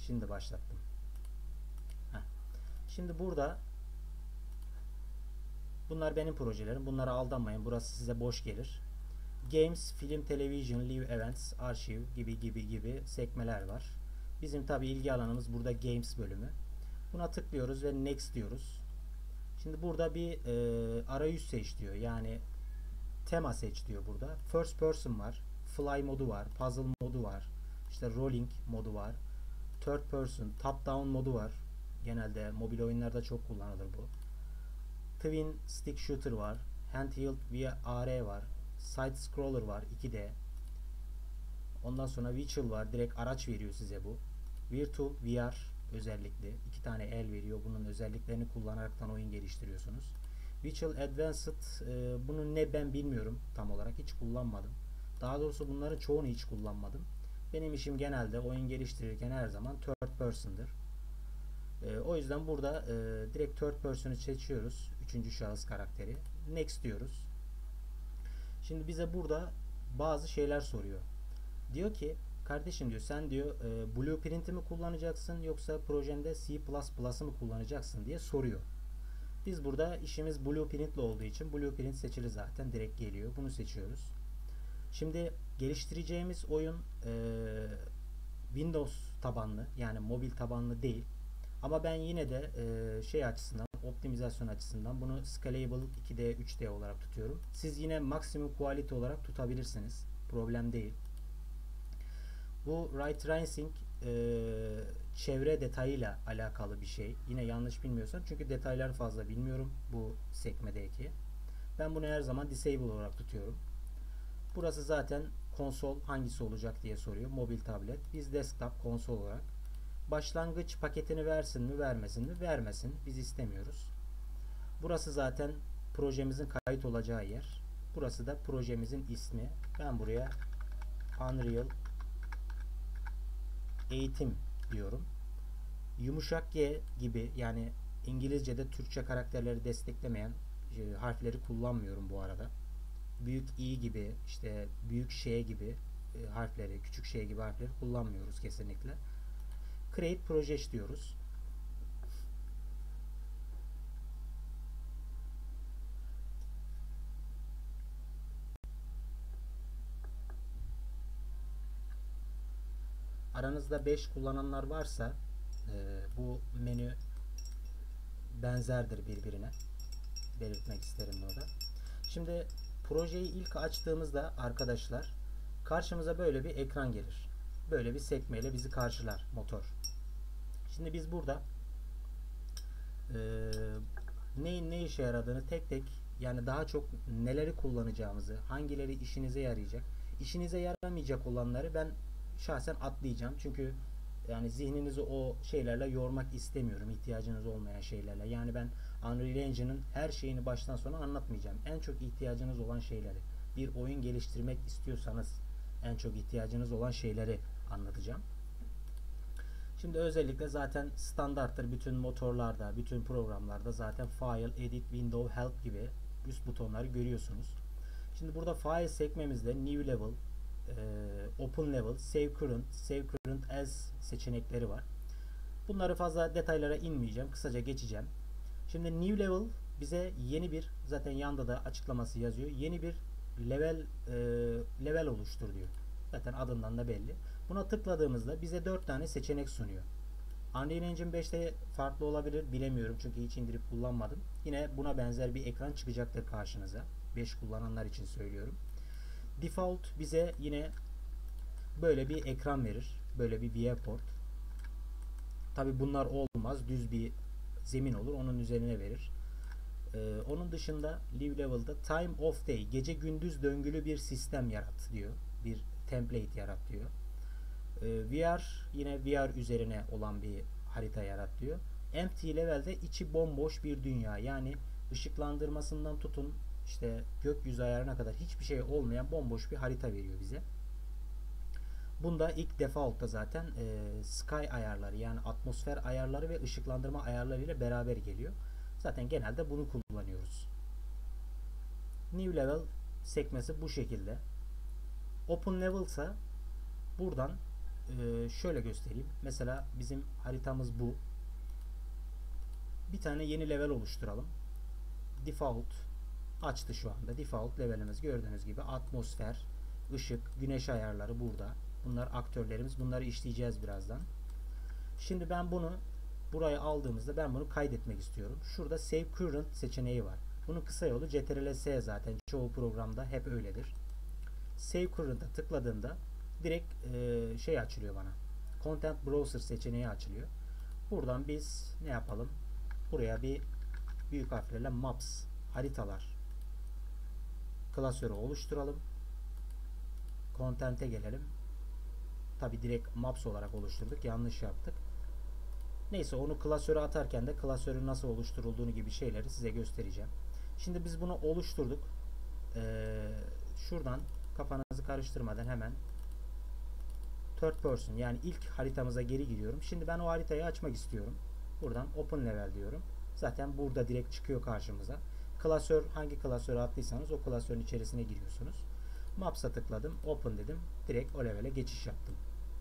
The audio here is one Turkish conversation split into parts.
Şimdi başlattım. Heh. Şimdi burada bunlar benim projelerim. Bunlara aldanmayın. Burası size boş gelir. Games, Film, Television, Live Events, Arşiv gibi sekmeler var. Bizim tabi ilgi alanımız burada Games bölümü. Buna tıklıyoruz ve Next diyoruz. Şimdi burada bir arayüz seç diyor. Yani tema seç diyor burada. First person var. Fly modu var. Puzzle modu var. İşte rolling modu var. Third person, top down modu var. Genelde mobil oyunlarda çok kullanılır bu. Twin stick shooter var. Handheld VR var. Side scroller var 2D. Ondan sonra virtual var. Direkt araç veriyor size bu. Virtual VR özellikle. 2 tane el veriyor. Bunun özelliklerini kullanaraktan oyun geliştiriyorsunuz. Virtual Advanced bunu ne ben bilmiyorum tam olarak. Hiç kullanmadım. Daha doğrusu bunların çoğunu hiç kullanmadım. Benim işim genelde oyun geliştirirken her zaman third person'dır. O yüzden burada direkt third person'ı seçiyoruz. Üçüncü şahıs karakteri. Next diyoruz. Şimdi bize burada bazı şeyler soruyor. Diyor ki kardeşim diyor sen diyor Blueprint'i mi kullanacaksın yoksa projende C++'ı mı kullanacaksın diye soruyor. Biz burada işimiz Blueprint'le olduğu için Blueprint seçili zaten direkt geliyor. Bunu seçiyoruz. Şimdi geliştireceğimiz oyun Windows tabanlı yani mobil tabanlı değil. Ama ben yine de şey açısından optimizasyon açısından bunu Scalable 2D 3D olarak tutuyorum. Siz yine Maximum Quality olarak tutabilirsiniz. Problem değil. Bu Ray Tracing çevre detayıyla alakalı bir şey. Yine yanlış bilmiyorsam çünkü detaylar fazla bilmiyorum bu sekmedeki. Ben bunu her zaman Disable olarak tutuyorum. Burası zaten konsol hangisi olacak diye soruyor. Mobil tablet. Biz desktop konsol olarak. Başlangıç paketini versin mi vermesin mi? Vermesin. Biz istemiyoruz. Burası zaten projemizin kayıt olacağı yer. Burası da projemizin ismi. Ben buraya Unreal Eğitim diyorum. Yumuşak G gibi yani İngilizce'de Türkçe karakterleri desteklemeyen harfleri kullanmıyorum bu arada. Büyük I gibi işte büyük Ş gibi harfleri, küçük Ş gibi harfleri kullanmıyoruz kesinlikle. Create Project diyoruz. Aranızda 5 kullananlar varsa bu menü benzerdir birbirine. Belirtmek isterim burada. Şimdi projeyi ilk açtığımızda arkadaşlar karşımıza böyle bir ekran gelir. Böyle bir sekmeyle bizi karşılar motor. Şimdi biz burada neyin ne işe yaradığını tek tek yani daha çok neleri kullanacağımızı, hangileri işinize yarayacak, işinize yaramayacak olanları ben şahsen atlayacağım. Çünkü yani zihninizi o şeylerle yormak istemiyorum. İhtiyacınız olmayan şeylerle. Yani ben Unreal Engine'ın her şeyini baştan sona anlatmayacağım. En çok ihtiyacınız olan şeyleri. Bir oyun geliştirmek istiyorsanız en çok ihtiyacınız olan şeyleri anlatacağım. Şimdi özellikle zaten standarttır bütün motorlarda, bütün programlarda zaten File, Edit, Window, Help gibi üst butonları görüyorsunuz. Şimdi burada File sekmemizde New Level, Open Level, Save Current, Save Current As seçenekleri var. Bunları fazla detaylara inmeyeceğim. Kısaca geçeceğim. Şimdi New Level bize yeni bir zaten yanda da açıklaması yazıyor. Yeni bir level oluştur diyor. Zaten adından da belli. Buna tıkladığımızda bize 4 tane seçenek sunuyor. Unreal Engine 5'te farklı olabilir bilemiyorum çünkü hiç indirip kullanmadım. Yine buna benzer bir ekran çıkacaktır karşınıza. 5 kullananlar için söylüyorum. Default bize yine böyle bir ekran verir. Böyle bir viewport. Tabi bunlar olmaz. Düz bir zemin olur. Onun üzerine verir. Onun dışında Live Level'da Time of Day gece gündüz döngülü bir sistem yarat diyor. Bir template yarat diyor. VR yine VR üzerine olan bir harita yarat diyor. Empty Level'de içi bomboş bir dünya. Yani ışıklandırmasından tutun işte gökyüzü ayarına kadar hiçbir şey olmayan bomboş bir harita veriyor bize. Bunda ilk default'ta zaten sky ayarları yani atmosfer ayarları ve ışıklandırma ayarları ile beraber geliyor. Zaten genelde bunu kullanıyoruz. New Level sekmesi bu şekilde. Open Level ise buradan şöyle göstereyim. Mesela bizim haritamız bu. Bir tane yeni level oluşturalım. Default açtı şu anda. Default levelimiz gördüğünüz gibi atmosfer, ışık, güneş ayarları burada. Bunlar aktörlerimiz. Bunları işleyeceğiz birazdan. Şimdi ben bunu buraya aldığımızda ben bunu kaydetmek istiyorum. Şurada Save Current seçeneği var. Bunun kısa yolu Ctrl+S zaten. Çoğu programda hep öyledir. Save Current'a tıkladığımda direkt şey açılıyor bana. Content Browser seçeneği açılıyor. Buradan biz ne yapalım? Buraya bir büyük harflerle Maps haritalar klasörü oluşturalım. Content'e gelelim. Tabi direkt Maps olarak oluşturduk. Yanlış yaptık. Neyse onu klasöre atarken de klasörün nasıl oluşturulduğunu gibi şeyleri size göstereceğim. Şimdi biz bunu oluşturduk. Şuradan kafanızı karıştırmadan hemen third person yani ilk haritamıza geri gidiyorum. Şimdi ben o haritayı açmak istiyorum. Buradan open level diyorum. Zaten burada direkt çıkıyor karşımıza. Klasör hangi klasöre attıysanız o klasörün içerisine giriyorsunuz. Maps'a tıkladım. Open dedim. Direkt o levele geçiş yaptım.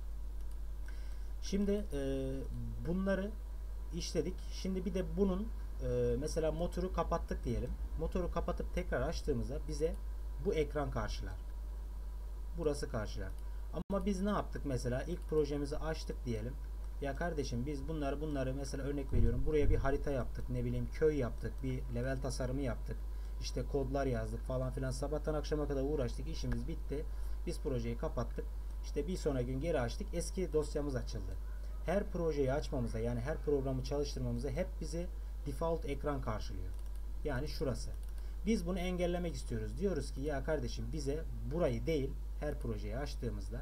Şimdi bunları işledik. Şimdi bir de bunun mesela motoru kapattık diyelim. Motoru kapatıp tekrar açtığımızda bize bu ekran karşılar. Burası karşılar. Ama biz ne yaptık mesela? İlk projemizi açtık diyelim. Ya kardeşim biz bunları mesela örnek veriyorum. Buraya bir harita yaptık. Ne bileyim köy yaptık. Bir level tasarımı yaptık. İşte kodlar yazdık falan filan. Sabahtan akşama kadar uğraştık. İşimiz bitti. Biz projeyi kapattık. İşte bir sonraki gün geri açtık. Eski dosyamız açıldı. Her projeyi açmamıza yani her programı çalıştırmamıza hep bizi default ekran karşılıyor. Yani şurası. Biz bunu engellemek istiyoruz. Diyoruz ki ya kardeşim bize burayı değil her projeyi açtığımızda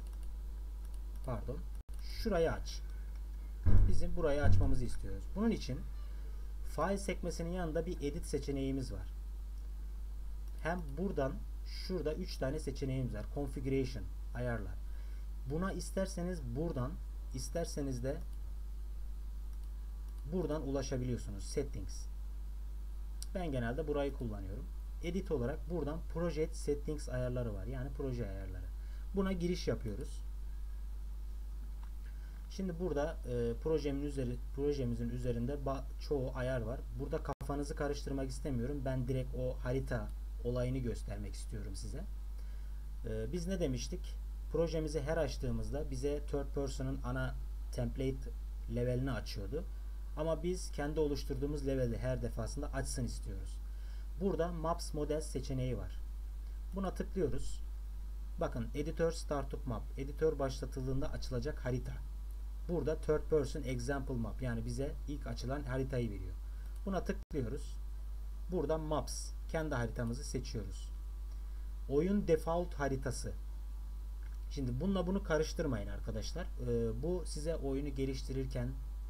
şurayı aç. Bizim burayı açmamızı istiyoruz. Bunun için file sekmesinin yanında bir edit seçeneğimiz var. Hem buradan şurada 3 tane seçeneğimiz var. Configuration ayarlar. Buna isterseniz buradan isterseniz de buradan ulaşabiliyorsunuz. Settings. Ben genelde burayı kullanıyorum. Edit olarak buradan Project Settings ayarları var. Yani proje ayarları. Buna giriş yapıyoruz. Şimdi burada projemizin üzerinde çoğu ayar var. Burada kafanızı karıştırmak istemiyorum. Ben direkt o harita olayını göstermek istiyorum size. Biz ne demiştik? Projemizi her açtığımızda bize third person'ın ana template levelini açıyordu. Ama biz kendi oluşturduğumuz leveli her defasında açsın istiyoruz. Burada Maps Models seçeneği var. Buna tıklıyoruz. Bakın Editor Startup Map. Editör başlatıldığında açılacak harita. Burada Third Person Example Map yani bize ilk açılan haritayı veriyor. Buna tıklıyoruz. Buradan Maps. Kendi haritamızı seçiyoruz. Oyun Default haritası. Şimdi bununla bunu karıştırmayın arkadaşlar. Bu size oyunu geliştirirken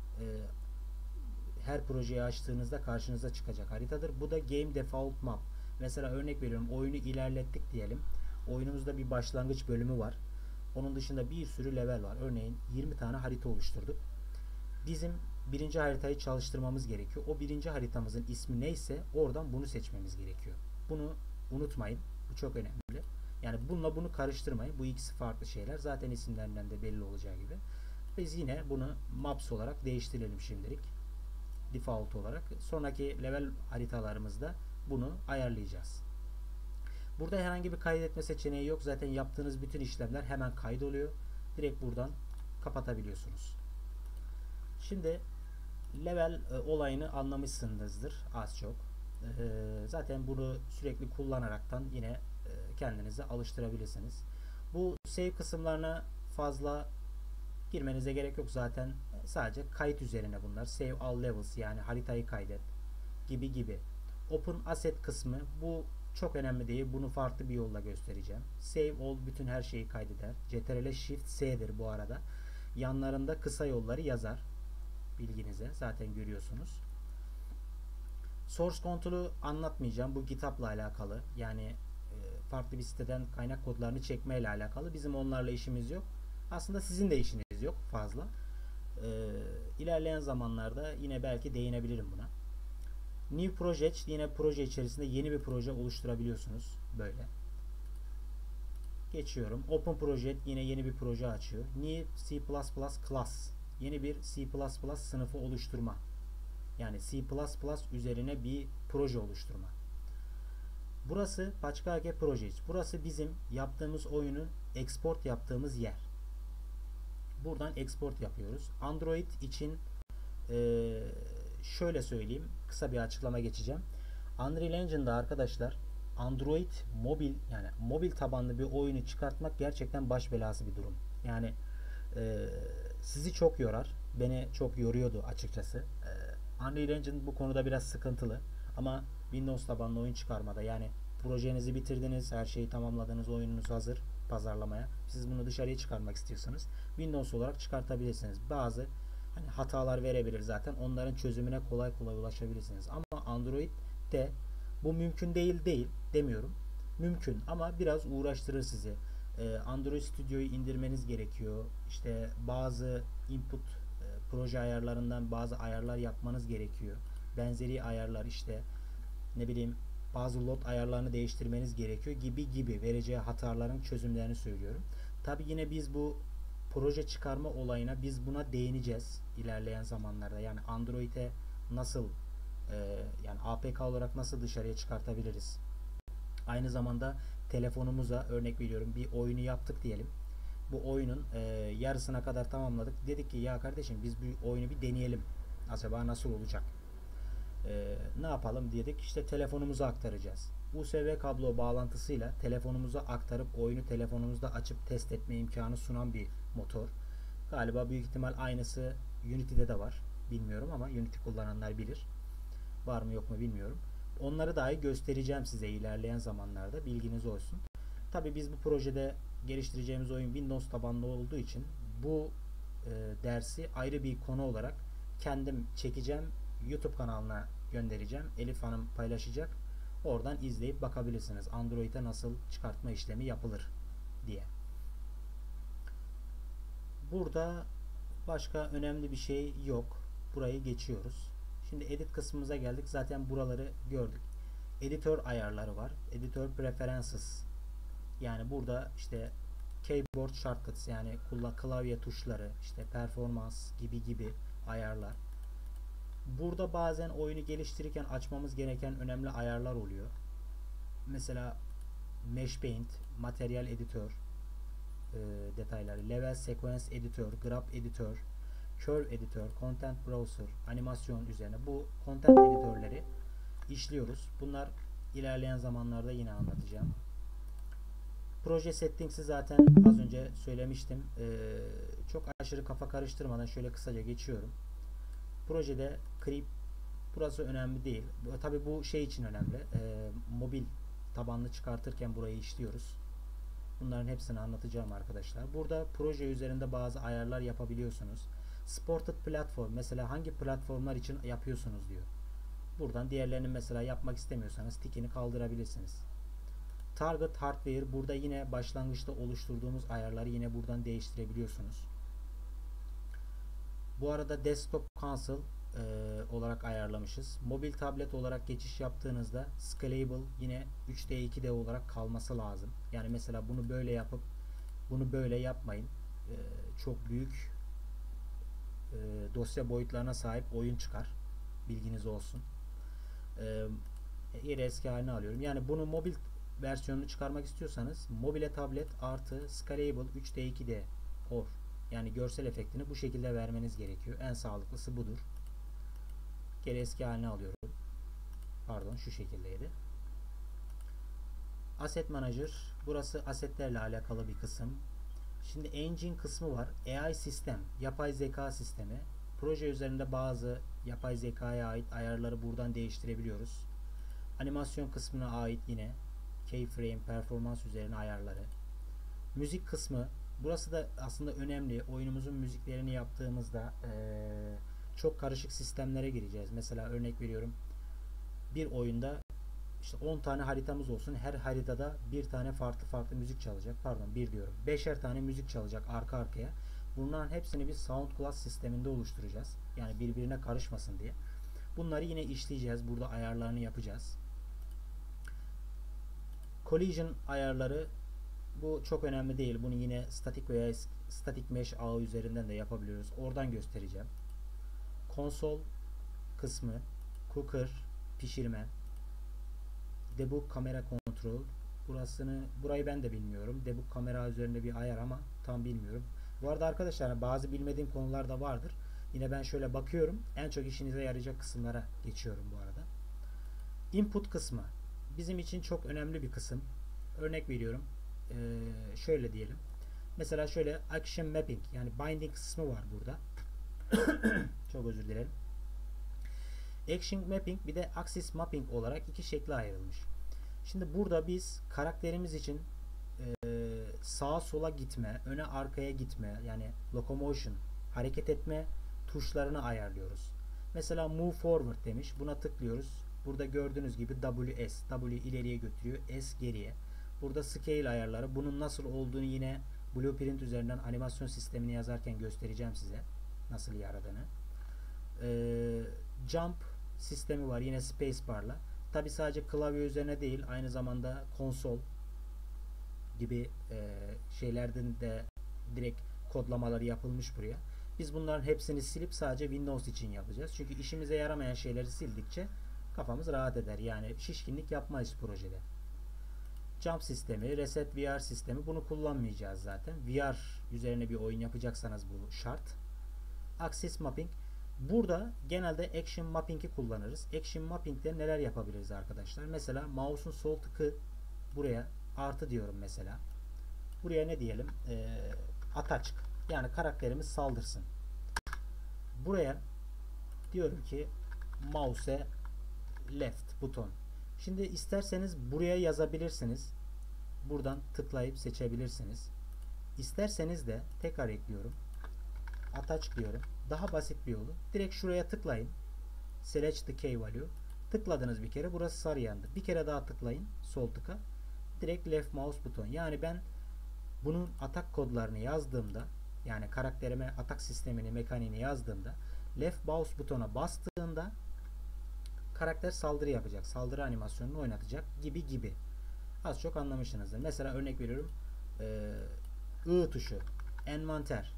her projeyi açtığınızda karşınıza çıkacak haritadır. Bu da Game Default Map. Mesela örnek veriyorum oyunu ilerlettik diyelim. Oyunumuzda bir başlangıç bölümü var. Onun dışında bir sürü level var. Örneğin 20 tane harita oluşturduk. Bizim birinci haritayı çalıştırmamız gerekiyor. O birinci haritamızın ismi neyse oradan bunu seçmemiz gerekiyor. Bunu unutmayın. Bu çok önemli. Yani bununla bunu karıştırmayın. Bu ikisi farklı şeyler. Zaten isimlerinden de belli olacağı gibi. Biz yine bunu Maps olarak değiştirelim şimdilik. Default olarak. Sonraki level haritalarımızda bunu ayarlayacağız. Burada herhangi bir kaydetme seçeneği yok. Zaten yaptığınız bütün işlemler hemen kaydoluyor. Direkt buradan kapatabiliyorsunuz. Şimdi level olayını anlamışsınızdır az çok. Zaten bunu sürekli kullanaraktan yine kendinize alıştırabilirsiniz. Bu save kısımlarına fazla girmenize gerek yok zaten. Sadece kayıt üzerine bunlar. Save all levels yani haritayı kaydet gibi. Open asset kısmı bu çok önemli değil. Bunu farklı bir yolla göstereceğim. Save all bütün her şeyi kaydeder. Ctrl Shift S'dir bu arada. Yanlarında kısa yolları yazar. Bilginize. Zaten görüyorsunuz. Source Control'u anlatmayacağım. Bu GitHub'la alakalı. Yani farklı bir siteden kaynak kodlarını çekmeyle alakalı. Bizim onlarla işimiz yok. Aslında sizin de işiniz yok fazla. İlerleyen zamanlarda yine belki değinebilirim buna. New Project yine proje içerisinde yeni bir proje oluşturabiliyorsunuz. Böyle. Geçiyorum. Open Project yine yeni bir proje açıyor. New C++ class. Yeni bir C++ sınıfı oluşturma. Yani C++ üzerine bir proje oluşturma. Burası Paçka Project. Burası bizim yaptığımız oyunu export yaptığımız yer. Buradan export yapıyoruz. Android için şöyle söyleyeyim. Kısa bir açıklama geçeceğim. Unreal Engine'da arkadaşlar Android mobil, yani mobil tabanlı bir oyunu çıkartmak gerçekten baş belası bir durum. Yani sizi çok yorar. Beni çok yoruyordu açıkçası. Unreal Engine bu konuda biraz sıkıntılı. Ama Windows tabanlı oyun çıkarmada, yani projenizi bitirdiniz, her şeyi tamamladınız, oyununuz hazır pazarlamaya. Siz bunu dışarıya çıkarmak istiyorsanız Windows olarak çıkartabilirsiniz. Bazı hani hatalar verebilir zaten. Onların çözümüne kolay kolay ulaşabilirsiniz. Ama Android'de bu mümkün değil demiyorum. Mümkün ama biraz uğraştırır sizi. Android Studio'yu indirmeniz gerekiyor. İşte bazı input proje ayarlarından bazı ayarlar yapmanız gerekiyor. Benzeri ayarlar, işte ne bileyim bazı load ayarlarını değiştirmeniz gerekiyor gibi vereceği hataların çözümlerini söylüyorum. Tabi yine biz bu proje çıkarma olayına biz buna değineceğiz ilerleyen zamanlarda. Yani Android'e nasıl yani APK olarak nasıl dışarıya çıkartabiliriz? Aynı zamanda telefonumuza örnek veriyorum bir oyunu yaptık diyelim. Bu oyunun yarısına kadar tamamladık. Dedik ki ya kardeşim biz bu oyunu bir deneyelim. Acaba nasıl olacak? Ne yapalım dedik. İşte telefonumuza aktaracağız. USB kablo bağlantısıyla telefonumuza aktarıp oyunu telefonumuzda açıp test etme imkanı sunan bir motor. Galiba büyük ihtimal aynısı Unity'de de var. Bilmiyorum ama Unity kullananlar bilir. Var mı yok mu bilmiyorum. Onları dahi göstereceğim size ilerleyen zamanlarda. Bilginiz olsun. Tabi biz bu projede geliştireceğimiz oyun Windows tabanlı olduğu için bu dersi ayrı bir konu olarak kendim çekeceğim. YouTube kanalına göndereceğim. Elif Hanım paylaşacak. Oradan izleyip bakabilirsiniz. Android'e nasıl çıkartma işlemi yapılır diye. Burada başka önemli bir şey yok. Burayı geçiyoruz. Şimdi edit kısmımıza geldik. Zaten buraları gördük. Editör ayarları var. Editör preferences. Yani burada işte keyboard shortcuts, yani klavye tuşları, işte performans gibi ayarlar. Burada bazen oyunu geliştirirken açmamız gereken önemli ayarlar oluyor. Mesela Mesh Paint, Materyal Editör detayları, Level Sequence Editör, Graph Editör, Curve Editör, Content Browser, animasyon üzerine bu content editörleri işliyoruz. Bunlar ilerleyen zamanlarda yine anlatacağım. Proje settings'i zaten az önce söylemiştim. Çok aşırı kafa karıştırmadan şöyle kısaca geçiyorum. Projede creep, burası önemli değil. Tabi bu şey için önemli. Mobil tabanlı çıkartırken burayı işliyoruz. Bunların hepsini anlatacağım arkadaşlar. Burada proje üzerinde bazı ayarlar yapabiliyorsunuz. Supported platform, mesela hangi platformlar için yapıyorsunuz diyor. Buradan diğerlerini mesela yapmak istemiyorsanız tikini kaldırabilirsiniz. Target hardware, burada yine başlangıçta oluşturduğumuz ayarları yine buradan değiştirebiliyorsunuz. Bu arada desktop cancel olarak ayarlamışız. Mobil tablet olarak geçiş yaptığınızda scalable yine 3D 2D olarak kalması lazım. Yani mesela bunu böyle yapıp bunu böyle yapmayın. Çok büyük dosya boyutlarına sahip oyun çıkar. Bilginiz olsun. Yeri eski haline alıyorum. Yani bunu mobil versiyonunu çıkarmak istiyorsanız mobile tablet artı scalable 3D 2D or, yani görsel efektini bu şekilde vermeniz gerekiyor. En sağlıklısı budur. Geri eski haline alıyorum. Pardon, şu şekildeydi. Asset Manager. Burası asetlerle alakalı bir kısım. Şimdi Engine kısmı var. AI sistem. Yapay zeka sistemi. Proje üzerinde bazı yapay zekaya ait ayarları buradan değiştirebiliyoruz. Animasyon kısmına ait yine keyframe, performans üzerine ayarları. Müzik kısmı. Burası da aslında önemli. Oyunumuzun müziklerini yaptığımızda çok karışık sistemlere gireceğiz. Mesela örnek veriyorum. Bir oyunda işte 10 tane haritamız olsun. Her haritada bir tane farklı müzik çalacak. Pardon, bir diyorum. 5'er tane müzik çalacak arka arkaya. Bunların hepsini biz Sound Class sisteminde oluşturacağız. Yani birbirine karışmasın diye. Bunları yine işleyeceğiz. Burada ayarlarını yapacağız. Collision ayarları Bu çok önemli değil. Bunu yine statik veya static mesh ağı üzerinden de yapabiliyoruz. Oradan göstereceğim. Konsol kısmı, cooker, pişirme, debug kamera kontrol. Burayı ben de bilmiyorum. Debug kamera üzerinde bir ayar ama tam bilmiyorum. Bu arada arkadaşlar bazı bilmediğim konular da vardır. Yine ben şöyle bakıyorum. En çok işinize yarayacak kısımlara geçiyorum bu arada. Input kısmı bizim için çok önemli bir kısım. Örnek veriyorum. Şöyle diyelim. Mesela şöyle action mapping yani binding kısmı var burada. Çok özür dilerim. Action mapping bir de axis mapping olarak iki şekle ayrılmış. Şimdi burada biz karakterimiz için sağa sola gitme, öne arkaya gitme yani locomotion, hareket etme tuşlarını ayarlıyoruz. Mesela move forward demiş. Buna tıklıyoruz. Burada gördüğünüz gibi WS. W ileriye götürüyor. S geriye. Burada scale ayarları. Bunun nasıl olduğunu yine Blueprint üzerinden animasyon sistemini yazarken göstereceğim size. Nasıl yaradığını. Jump sistemi var. Yine spacebar'la. Tabi sadece klavye üzerine değil. Aynı zamanda konsol gibi şeylerden de direkt kodlamaları yapılmış buraya. Biz bunların hepsini silip sadece Windows için yapacağız. Çünkü işimize yaramayan şeyleri sildikçe kafamız rahat eder. Yani şişkinlik yapmayız projede. Jump sistemi, Reset VR sistemi bunu kullanmayacağız zaten. VR üzerine bir oyun yapacaksanız bu şart. Axis Mapping. Burada genelde Action Mapping'i kullanırız. Action Mapping'de neler yapabiliriz arkadaşlar? Mesela mouse'un sol tıkı buraya artı diyorum mesela. Buraya ne diyelim? Attach. Yani karakterimiz saldırsın. Buraya diyorum ki mouse'e left buton. Şimdi isterseniz buraya yazabilirsiniz. Buradan tıklayıp seçebilirsiniz. İsterseniz de tekrar ekliyorum. Attach diyorum. Daha basit bir yolu. Direkt şuraya tıklayın. Select the key value. Tıkladınız bir kere. Burası sarı yandı. Bir kere daha tıklayın. Sol tıka. Direkt left mouse buton. Yani ben bunun atak kodlarını yazdığımda yani karakterime atak sistemini, mekaniğini yazdığımda left mouse butona bastığında karakter saldırı yapacak. Saldırı animasyonunu oynatacak gibi gibi. Az çok anlamışsınızdır. Mesela örnek veriyorum. I tuşu. Envanter.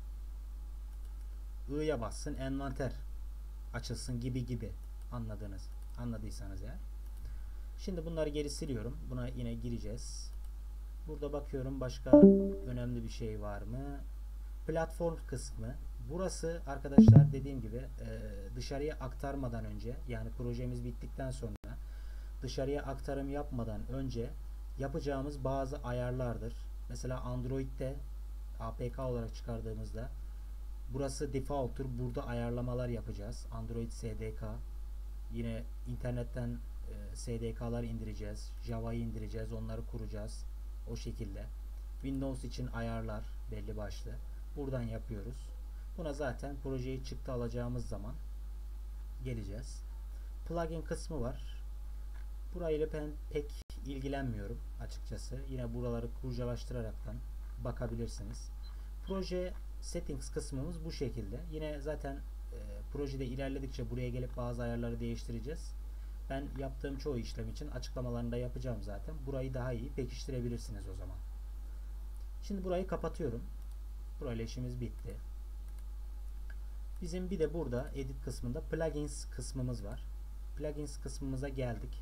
I'ya bassın. Envanter açılsın gibi gibi. Anladıysanız eğer. Şimdi bunları geri siliyorum. Buna yine gireceğiz. Burada bakıyorum başka önemli bir şey var mı? Platform kısmı. Burası arkadaşlar dediğim gibi dışarıya aktarmadan önce yani projemiz bittikten sonra dışarıya aktarım yapmadan önce yapacağımız bazı ayarlardır. Mesela Android'de APK olarak çıkardığımızda burası default'tur. Burada ayarlamalar yapacağız. Android SDK. Yine internetten SDK'lar indireceğiz. Java'yı indireceğiz. Onları kuracağız. O şekilde. Windows için ayarlar belli başlı. Buradan yapıyoruz. Buna zaten projeyi çıktı alacağımız zaman geleceğiz. Plugin kısmı var. Burayla ben pek ilgilenmiyorum açıkçası. Yine buraları kurcalaştıraraktan bakabilirsiniz. Proje settings kısmımız bu şekilde. Yine zaten projede ilerledikçe buraya gelip bazı ayarları değiştireceğiz. Ben yaptığım çoğu işlem için açıklamalarını da yapacağım zaten. Burayı daha iyi pekiştirebilirsiniz o zaman. Şimdi burayı kapatıyorum. Burayla işimiz bitti. Bizim bir de burada edit kısmında plugins kısmımız var. Plugins kısmımıza geldik.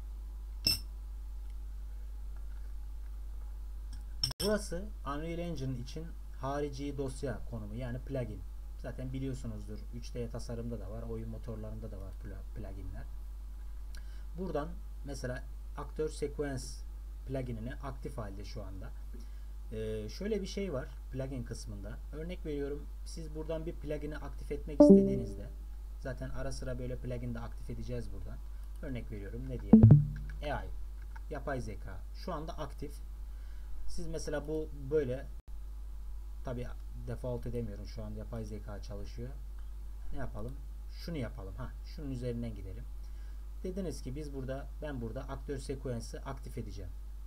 Burası Unreal Engine için harici dosya konumu yani plugin. Zaten biliyorsunuzdur 3D tasarımda da var, oyun motorlarında da var pluginler. Buradan mesela aktör sequence pluginini aktif halde şu anda. Şöyle bir şey var plugin kısmında. Örnek veriyorum siz buradan bir plugin'i aktif etmek istediğinizde zaten ara sıra böyle plugin de aktif edeceğiz buradan. Örnek veriyorum ne diyelim? AI yapay zeka şu anda aktif. Siz mesela bu böyle tabi default edemiyorum şu an yapay zeka çalışıyor. Ne yapalım? Şunu yapalım. Şunun üzerinden gidelim. Dediniz ki ben burada aktör sequence'ı aktif edeceğim.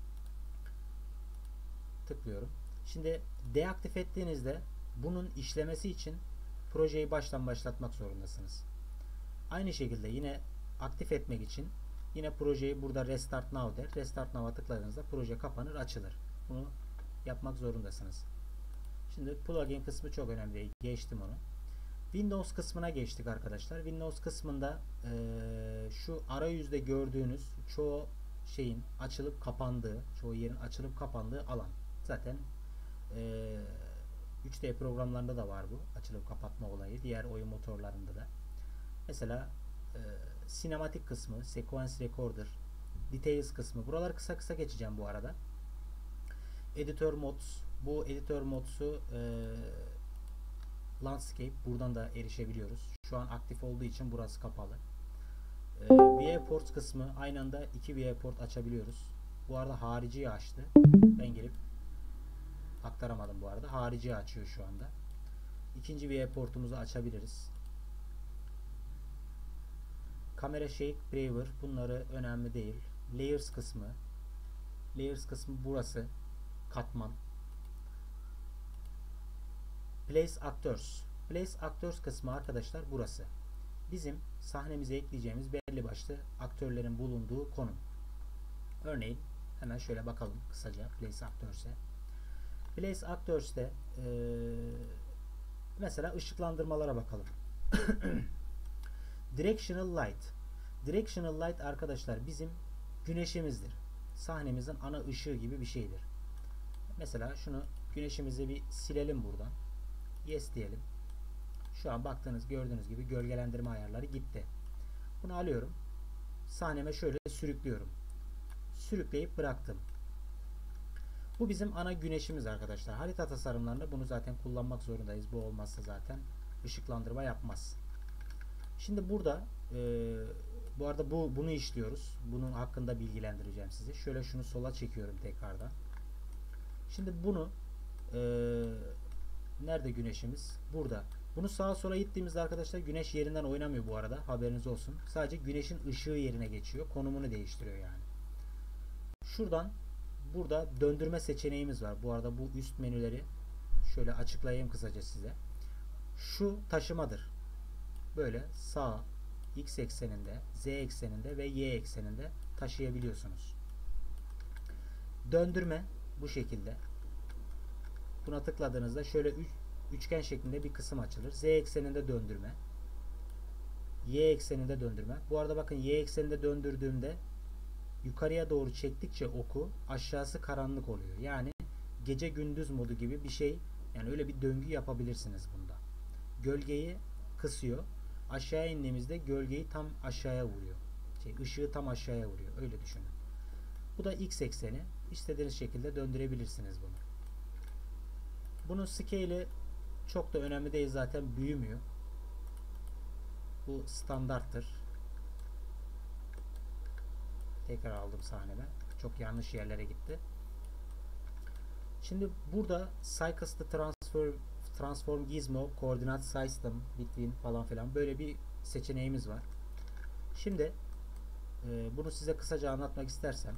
Tıklıyorum. Şimdi deaktif ettiğinizde bunun işlemesi için projeyi baştan başlatmak zorundasınız. Aynı şekilde yine aktif etmek için yine projeyi burada Restart Now der. Restart Now'a tıkladığınızda proje kapanır, açılır. Bunu yapmak zorundasınız. Şimdi plugin kısmı çok önemli değil. Geçtim onu. Windows kısmına geçtik arkadaşlar. Windows kısmında şu arayüzde gördüğünüz çoğu şeyin açılıp kapandığı, çoğu yerin açılıp kapandığı alan. Zaten 3D programlarında da var bu açılıp kapatma olayı. Diğer oyun motorlarında da. Mesela sinematik kısmı, sequence recorder, details kısmı. Buraları kısa kısa geçeceğim bu arada. Editor mods. Bu editor mods'u landscape. Buradan da erişebiliyoruz. Şu an aktif olduğu için burası kapalı. Viewport kısmı. Aynı anda 2 viewport açabiliyoruz. Bu arada hariciyi açtı. Ben gelip aktaramadım bu arada. Hariciyi açıyor şu anda. İkinci viewport'umuzu açabiliriz. Kamera shake, braver. Bunları önemli değil. Layers kısmı. Layers kısmı burası. Katman. Place Actors. Place Actors kısmı arkadaşlar burası. Bizim sahnemize ekleyeceğimiz belli başlı aktörlerin bulunduğu konum. Örneğin hemen şöyle bakalım kısaca Place Actors'e. Place Actors'te mesela ışıklandırmalara bakalım. Directional Light. Directional Light arkadaşlar bizim güneşimizdir. Sahnemizin ana ışığı gibi bir şeydir. Mesela şunu güneşimizi bir silelim buradan. Yes diyelim. Şu an baktığınız gördüğünüz gibi gölgelendirme ayarları gitti. Bunu alıyorum. Sahneme şöyle sürüklüyorum. Sürükleyip bıraktım. Bu bizim ana güneşimiz arkadaşlar. Harita tasarımlarında bunu zaten kullanmak zorundayız. Bu olmazsa zaten ışıklandırma yapmaz. Şimdi burada bu arada bunu işliyoruz. Bunun hakkında bilgilendireceğim sizi. Şöyle şunu sola çekiyorum tekrardan. Şimdi bunu nerede güneşimiz? Burada. Bunu sağa sola ittiğimizde arkadaşlar güneş yerinden oynamıyor bu arada. Haberiniz olsun. Sadece güneşin ışığı yerine geçiyor. Konumunu değiştiriyor yani. Şuradan burada döndürme seçeneğimiz var. Bu arada bu üst menüleri şöyle açıklayayım kısaca size. Şu taşımadır. Böyle sağ x ekseninde, z ekseninde ve y ekseninde taşıyabiliyorsunuz. Döndürme bu şekilde. Buna tıkladığınızda şöyle üçgen şeklinde bir kısım açılır. Z ekseninde döndürme. Y ekseninde döndürme. Bu arada bakın y ekseninde döndürdüğümde yukarıya doğru çektikçe oku aşağısı karanlık oluyor. Yani gece gündüz modu gibi bir şey. Yani öyle bir döngü yapabilirsiniz bunda. Gölgeyi kısıyor. Aşağıya indiğimizde gölgeyi tam aşağıya vuruyor. Işığı tam aşağıya vuruyor. Öyle düşünün. Bu da x ekseni. İstediğiniz şekilde döndürebilirsiniz bunu. Bunun scale'i çok da önemli değil, zaten büyümüyor. Bu standarttır. Tekrar aldım sahneme. Çok yanlış yerlere gitti. Şimdi burada Cycles the Transform Gizmo Coordinate System Between falan filan böyle bir seçeneğimiz var. Şimdi bunu size kısaca anlatmak istersem,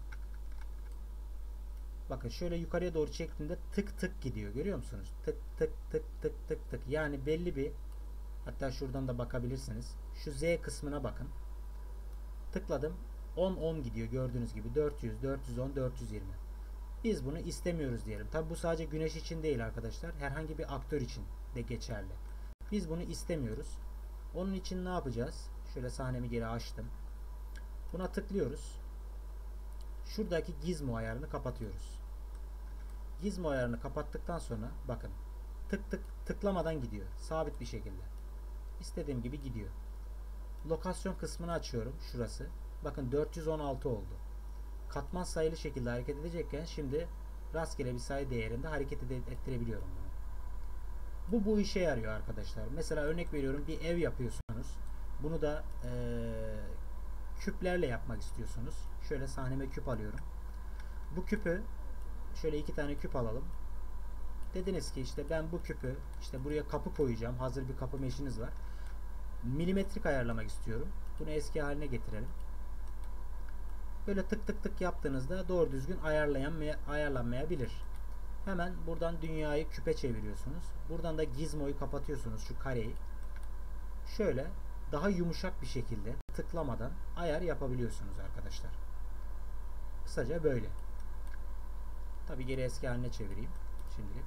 bakın şöyle yukarıya doğru çektiğimde tık tık gidiyor. Görüyor musunuz? Tık tık tık tık tık tık. Yani belli bir, hatta şuradan da bakabilirsiniz. Şu Z kısmına bakın. Tıkladım. 10-10 gidiyor gördüğünüz gibi. 400, 410, 420. Biz bunu istemiyoruz diyelim. Tabi bu sadece güneş için değil arkadaşlar. Herhangi bir aktör için de geçerli. Biz bunu istemiyoruz. Onun için ne yapacağız? Şöyle sahnemi geri açtım. Buna tıklıyoruz. Şuradaki gizmo ayarını kapatıyoruz. Gizmo ayarını kapattıktan sonra bakın tık tık tıklamadan gidiyor. Sabit bir şekilde. İstediğim gibi gidiyor. Lokasyon kısmını açıyorum. Şurası. Bakın 416 oldu. Katman sayılı şekilde hareket edecekken şimdi rastgele bir sayı değerinde hareket ettirebiliyorum bunu. Bu işe yarıyor arkadaşlar. Mesela örnek veriyorum, bir ev yapıyorsunuz. Bunu da küplerle yapmak istiyorsunuz. Şöyle sahneme küp alıyorum. Bu küpü şöyle 2 tane küp alalım. Dediniz ki işte ben bu küpü işte buraya kapı koyacağım. Hazır bir kapı meşiniz var. Milimetrik ayarlamak istiyorum. Bunu eski haline getirelim. Böyle tık tık tık yaptığınızda doğru düzgün ayarlanmayabilir. Hemen buradan dünyayı küpe çeviriyorsunuz. Buradan da gizmoyu kapatıyorsunuz, şu kareyi. Şöyle daha yumuşak bir şekilde tıklamadan ayar yapabiliyorsunuz arkadaşlar. Kısaca böyle. Tabi geri eski haline çevireyim şimdilik.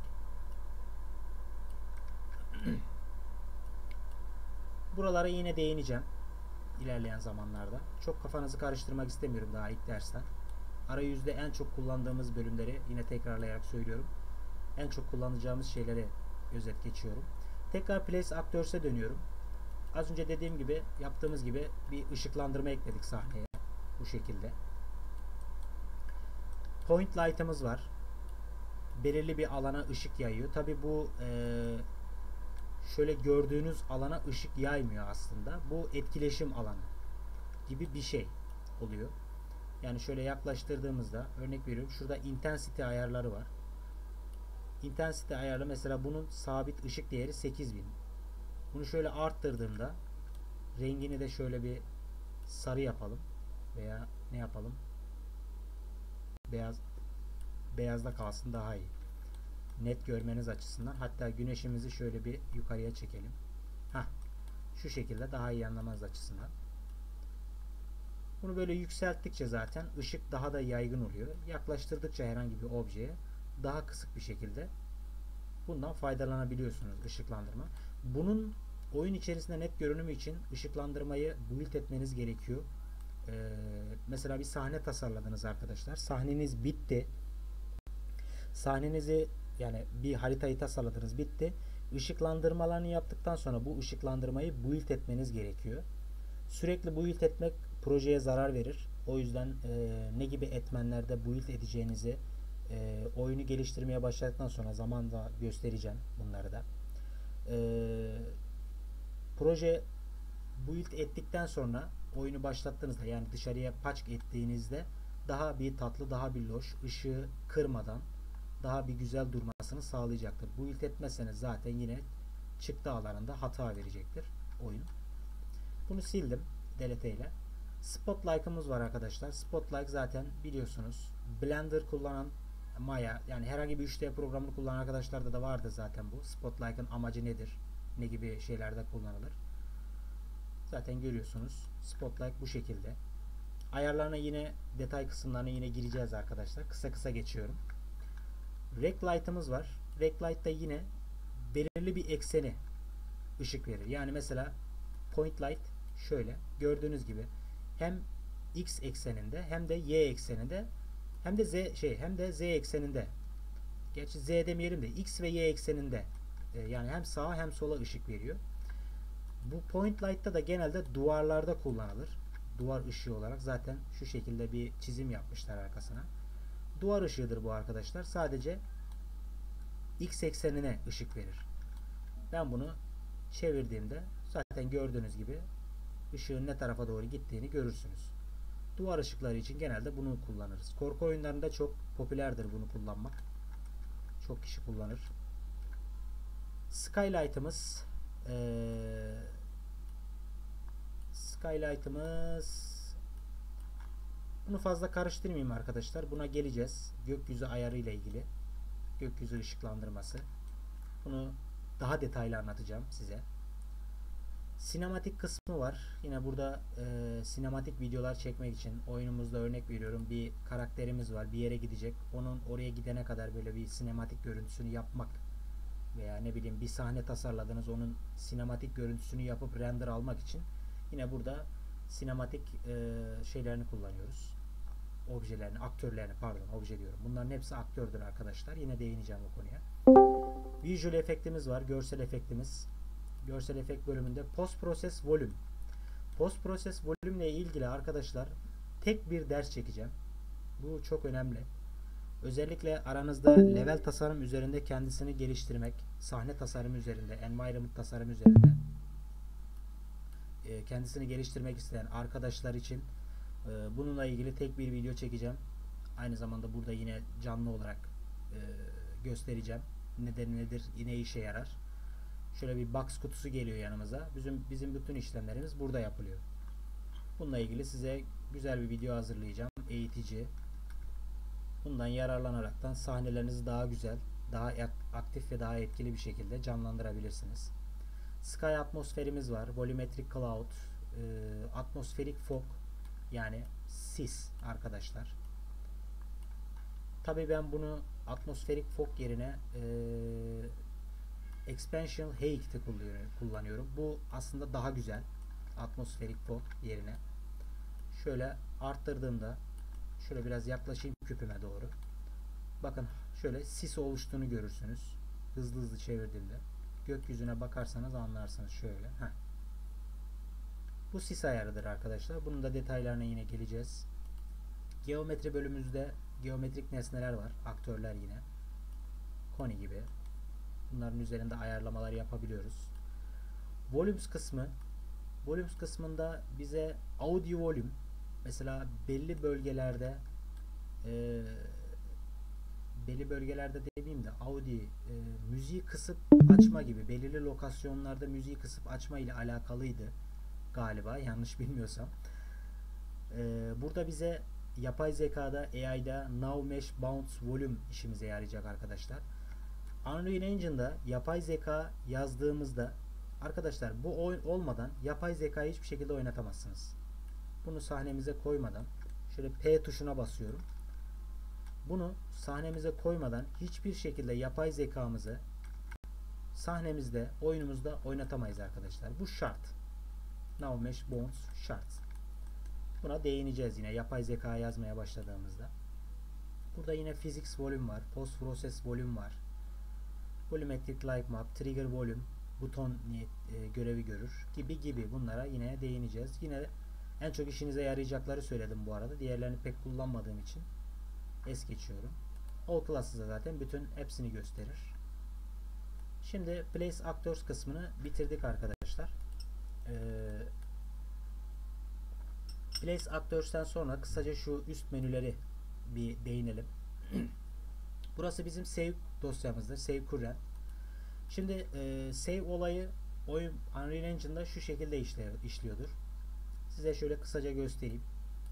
Buralara yine değineceğim ilerleyen zamanlarda. Çok kafanızı karıştırmak istemiyorum daha ilk dersten. Arayüzde en çok kullandığımız bölümleri yine tekrarlayarak söylüyorum. En çok kullanacağımız şeyleri özet geçiyorum. Tekrar Place Actors'e dönüyorum. Az önce dediğim gibi yaptığımız gibi bir ışıklandırma ekledik sahneye. Bu şekilde. Point Light'ımız var. Belirli bir alana ışık yayıyor. Tabi bu şöyle gördüğünüz alana ışık yaymıyor aslında. Bu etkileşim alanı gibi bir şey oluyor. Yani şöyle yaklaştırdığımızda örnek veriyorum. Şurada intensity ayarları var. Intensity ayarı mesela bunun sabit ışık değeri 8000. Bunu şöyle arttırdığımda rengini de şöyle bir sarı yapalım veya ne yapalım? Beyazda kalsın daha iyi. Net görmeniz açısından. Hatta güneşimizi şöyle bir yukarıya çekelim. Şu şekilde daha iyi anlamanız açısından. Bunu böyle yükselttikçe zaten ışık daha da yaygın oluyor. Yaklaştırdıkça herhangi bir objeye daha kısık bir şekilde bundan faydalanabiliyorsunuz, ışıklandırma. Bunun oyun içerisinde net görünümü için ışıklandırmayı build etmeniz gerekiyor. Mesela bir sahne tasarladınız arkadaşlar. Sahneniz bitti. Sahnenizi yani bir haritayı tasarladınız, bitti. Işıklandırmalarını yaptıktan sonra bu ışıklandırmayı build etmeniz gerekiyor. Sürekli build etmek projeye zarar verir. O yüzden ne gibi etmenlerde build edeceğinizi oyunu geliştirmeye başladıktan sonra zamanla göstereceğim bunları da. Proje build ettikten sonra oyunu başlattığınızda yani dışarıya patch ettiğinizde daha bir tatlı, daha bir loş, ışığı kırmadan daha bir güzel durmasını sağlayacaktır. Build etmezseniz zaten yine çıktı alanında hata verecektir oyun. Bunu sildim delete ile. Spotlight'ımız var arkadaşlar. Spotlight zaten biliyorsunuz Blender kullanan Maya yani herhangi bir 3D programını kullanan arkadaşlarda da vardı zaten bu. Spotlight'ın amacı nedir? Ne gibi şeylerde kullanılır? Zaten görüyorsunuz. Spotlight bu şekilde. Ayarlarına yine detay kısımlarına yine gireceğiz arkadaşlar. Kısa kısa geçiyorum. Rec Light'ımız var. Rec Light da yine belirli bir ekseni ışık verir. Yani mesela Point Light şöyle gördüğünüz gibi hem X ekseninde hem de Y ekseninde hem de Z ekseninde. Gerçi Z demeyelim de X ve Y ekseninde yani hem sağa hem sola ışık veriyor. Bu Point Light'ta da genelde duvarlarda kullanılır. Duvar ışığı olarak zaten şu şekilde bir çizim yapmışlar arkasına. Duvar ışığıdır bu arkadaşlar. Sadece X eksenine ışık verir. Ben bunu çevirdiğimde zaten gördüğünüz gibi ışığın ne tarafa doğru gittiğini görürsünüz. Duvar ışıkları için genelde bunu kullanırız. Korku oyunlarında çok popülerdir bunu kullanmak. Çok kişi kullanır. Skylight'ımız bunu fazla karıştırmayayım arkadaşlar. Buna geleceğiz. Gökyüzü ayarı ile ilgili. Gökyüzü ışıklandırması. Bunu daha detaylı anlatacağım size. Sinematik kısmı var. Yine burada sinematik videolar çekmek için oyunumuzda örnek veriyorum bir karakterimiz var. Bir yere gidecek. Onun oraya gidene kadar böyle bir sinematik görüntüsünü yapmak veya ne bileyim bir sahne tasarladınız. Onun sinematik görüntüsünü yapıp render almak için yine burada sinematik şeylerini kullanıyoruz. Objelerini, aktörlerini pardon obje diyorum. Bunların hepsi aktördür arkadaşlar. Yine değineceğim o konuya. Visual efektimiz var. Görsel efektimiz. Görsel efekt bölümünde Post Process Volume. Post Process Volume ile ilgili arkadaşlar tek bir ders çekeceğim. Bu çok önemli. Özellikle aranızda level tasarım üzerinde kendisini geliştirmek, sahne tasarımı üzerinde, environment tasarımı üzerinde kendisini geliştirmek isteyen arkadaşlar için bununla ilgili tek bir video çekeceğim. Aynı zamanda burada yine canlı olarak göstereceğim. Nedir, ne işe yarar. Şöyle bir box kutusu geliyor yanımıza. Bizim bütün işlemlerimiz burada yapılıyor. Bununla ilgili size güzel bir video hazırlayacağım. Eğitici. Bundan yararlanaraktan sahnelerinizi daha güzel, daha aktif ve daha etkili bir şekilde canlandırabilirsiniz. Sky atmosferimiz var. Volumetric Cloud, atmosferik fog yani sis arkadaşlar. Tabii ben bunu atmosferik fog yerine expansion haze'i kullanıyorum. Bu aslında daha güzel. Atmosferik fog yerine. Şöyle arttırdığımda, şöyle biraz yaklaşayım küpüme doğru. Bakın şöyle sis oluştuğunu görürsünüz. Hızlı hızlı çevirdiğimde. Gökyüzüne bakarsanız anlarsınız şöyle. Heh. Bu sis ayarıdır arkadaşlar. Bunun da detaylarına yine geleceğiz. Geometri bölümümüzde geometrik nesneler var. Aktörler yine. Koni gibi. Bunların üzerinde ayarlamalar yapabiliyoruz. Volumes kısmı. Volumes kısmında bize audio volume, mesela belli bölgelerde demeyeyim de müziği kısıp açma gibi, belirli lokasyonlarda müziği kısıp açma ile alakalıydı galiba, yanlış bilmiyorsam. Burada bize yapay zekada, AI'da Now Mesh Bounce Volume işimize yarayacak arkadaşlar. Unreal Engine'da yapay zeka yazdığımızda arkadaşlar, bu olmadan yapay zekayı hiçbir şekilde oynatamazsınız. Bunu sahnemize koymadan şöyle P tuşuna basıyorum. Bunu sahnemize koymadan hiçbir şekilde yapay zekamızı sahnemizde, oyunumuzda oynatamayız arkadaşlar. Bu şart. Now Mesh Bounce şart. Buna değineceğiz yine yapay zeka yazmaya başladığımızda. Burada yine Physics Volume var. Post Process Volume var. Volumetric Light Map, Trigger Volume, buton görevi görür gibi bunlara yine değineceğiz. Yine en çok işinize yarayacakları söyledim bu arada. Diğerlerini pek kullanmadığım için es geçiyorum. All Class'ı zaten bütün hepsini gösterir. Şimdi Place Actors kısmını bitirdik arkadaşlar. Place Actors'tan sonra kısaca şu üst menüleri bir değinelim. Burası bizim save dosyamızdır. Save current. Şimdi save olayı oyun Unreal Engine'da şu şekilde işliyordur. Size şöyle kısaca göstereyim.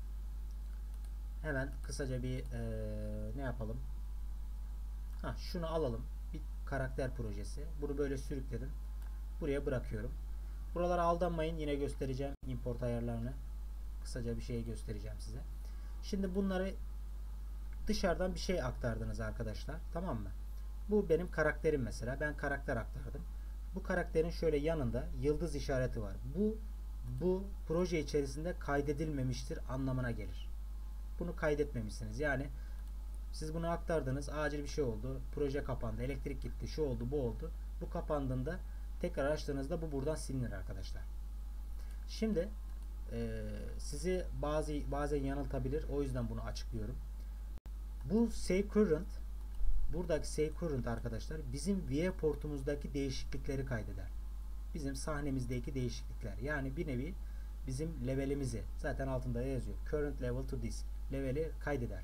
Hemen kısaca bir ne yapalım? Şunu alalım. Bir karakter projesi. Bunu böyle sürükledim. Buraya bırakıyorum. Buralara aldanmayın. Yine göstereceğim import ayarlarını. Kısaca bir şey göstereceğim size. Şimdi bunları dışarıdan bir şey aktardınız arkadaşlar. Tamam mı? Bu benim karakterim mesela. Ben karakter aktardım. Bu karakterin şöyle yanında yıldız işareti var. Bu proje içerisinde kaydedilmemiştir anlamına gelir. Bunu kaydetmemişsiniz. Yani siz bunu aktardınız. Acil bir şey oldu. Proje kapandı. Elektrik gitti. Şu oldu, bu oldu. Bu kapandığında tekrar açtığınızda bu buradan silinir arkadaşlar. Şimdi sizi bazen yanıltabilir. O yüzden bunu açıklıyorum. Bu Save Current, buradaki Save Current arkadaşlar bizim viewportumuzdaki değişiklikleri kaydeder. Bizim sahnemizdeki değişiklikler. Yani bir nevi bizim levelimizi, zaten altında yazıyor. Current level to this. Leveli kaydeder.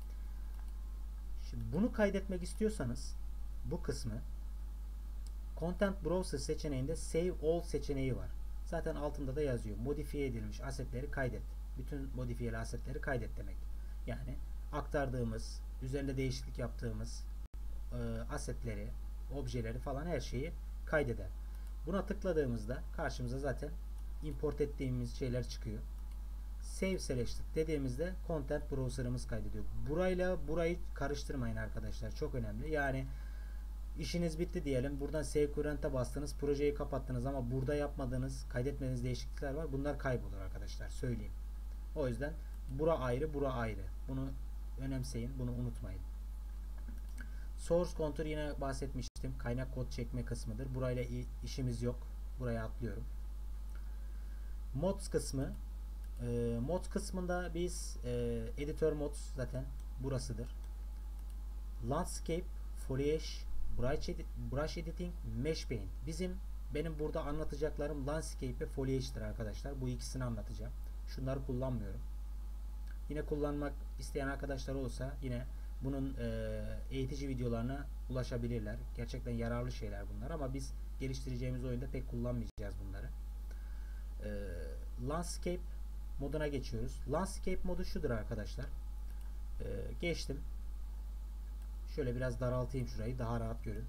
Şimdi bunu kaydetmek istiyorsanız bu kısmı Content Browser seçeneğinde Save All seçeneği var. Zaten altında da yazıyor. Modifiye edilmiş asetleri kaydet. Bütün modifiyeli asetleri kaydet demek. Yani aktardığımız, üzerinde değişiklik yaptığımız asetleri, objeleri falan her şeyi kaydeder. Buna tıkladığımızda karşımıza zaten import ettiğimiz şeyler çıkıyor. Save Selected dediğimizde Content Browser'ımız kaydediyor. Burayı karıştırmayın arkadaşlar. Çok önemli. Yani İşiniz bitti diyelim. Buradan Save Current'e bastınız. Projeyi kapattınız ama burada yapmadığınız, kaydetmediğiniz değişiklikler var. Bunlar kaybolur arkadaşlar. Söyleyeyim. O yüzden bura ayrı, bura ayrı. Bunu önemseyin. Bunu unutmayın. Source Contour yine bahsetmiştim. Kaynak kod çekme kısmıdır. Burayla işimiz yok. Buraya atlıyorum. Mods kısmı. Mods kısmında biz Editor Mods zaten burasıdır. Landscape, Foliage, Brush Editing, Mesh Paint. Benim burada anlatacaklarım Landscape ve Foliage'dir arkadaşlar. Bu ikisini anlatacağım. Şunları kullanmıyorum. Yine kullanmak isteyen arkadaşlar olsa yine bunun eğitici videolarına ulaşabilirler. Gerçekten yararlı şeyler bunlar ama biz geliştireceğimiz oyunda pek kullanmayacağız bunları. Landscape moduna geçiyoruz. Landscape modu şudur arkadaşlar. Geçtim. Şöyle biraz daraltayım şurayı. Daha rahat görün.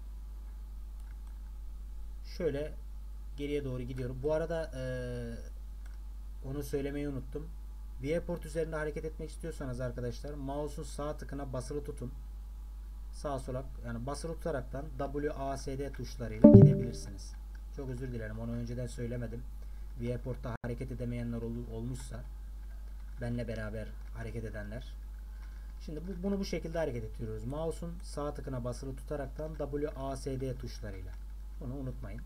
Şöyle geriye doğru gidiyorum. Bu arada onu söylemeyi unuttum. Viewport üzerinde hareket etmek istiyorsanız arkadaşlar mouse'un sağ tıkına basılı tutun. Sağa sola yani basılı tutaraktan WASD tuşlarıyla gidebilirsiniz. Çok özür dilerim, onu önceden söylemedim. Viewport'ta hareket edemeyenler olmuşsa, benle beraber hareket edenler. Şimdi bunu bu şekilde hareket ettiriyoruz. Mouse'un sağ tıkına basılı tutaraktan WASD tuşlarıyla. Bunu unutmayın.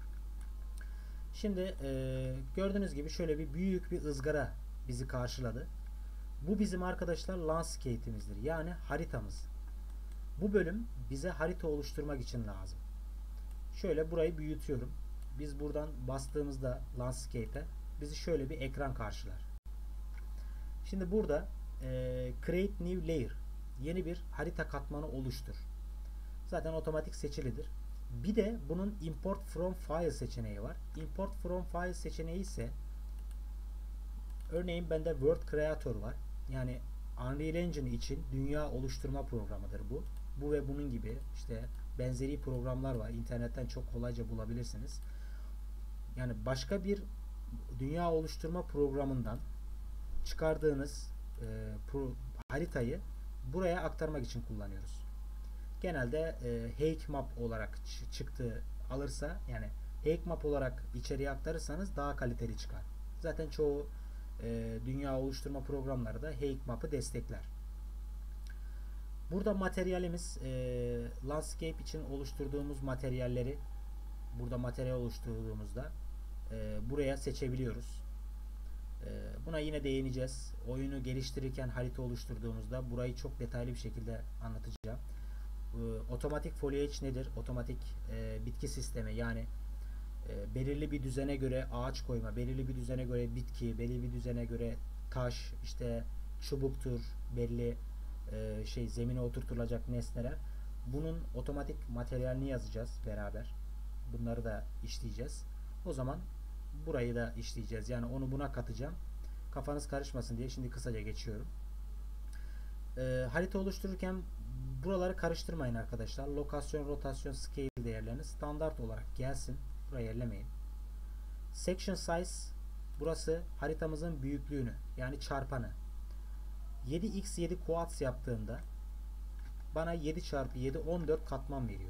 Şimdi gördüğünüz gibi şöyle büyük bir ızgara bizi karşıladı. Bu bizim arkadaşlar landscape'imizdir. Yani haritamız. Bu bölüm bize harita oluşturmak için lazım. Şöyle burayı büyütüyorum. Biz buradan bastığımızda landscape'e bizi şöyle bir ekran karşılar. Şimdi burada create new layer, yeni bir harita katmanı oluştur. Zaten otomatik seçilidir. Bir de bunun import from file seçeneği var. Import from file seçeneği ise örneğin bende World Creator var. Yani Unreal Engine için dünya oluşturma programıdır bu. Bu ve bunun gibi işte benzeri programlar var. İnternetten çok kolayca bulabilirsiniz. Yani başka bir dünya oluşturma programından çıkardığınız haritayı buraya aktarmak için kullanıyoruz. Genelde Hake Map olarak çıktı alırsa, yani Hake Map olarak içeriye aktarırsanız daha kaliteli çıkar. Zaten çoğu dünya oluşturma programları da Hake Map'ı destekler. Burada materyalimiz landscape için oluşturduğumuz materyalleri, burada materyal oluşturduğumuzda buraya seçebiliyoruz. Buna yine değineceğiz. Oyunu geliştirirken harita oluşturduğumuzda burayı çok detaylı bir şekilde anlatacağım. Otomatik foliage nedir? Otomatik bitki sistemi, yani belirli bir düzene göre ağaç koyma, belirli bir düzene göre bitki, belirli bir düzene göre taş, işte çubuktur, belli zemine oturtulacak nesneler. Bunun otomatik materyalini yazacağız beraber. Bunları da işleyeceğiz. O zaman burayı da işleyeceğiz. Yani onu buna katacağım. Kafanız karışmasın diye şimdi kısaca geçiyorum. Harita oluştururken buraları karıştırmayın arkadaşlar. Lokasyon, rotasyon, scale değerlerini standart olarak gelsin. Burayı ellemeyin. Section size, burası haritamızın büyüklüğünü, yani çarpanı. 7x7 quads yaptığımda bana 7 çarpı 7 14 katman veriyor.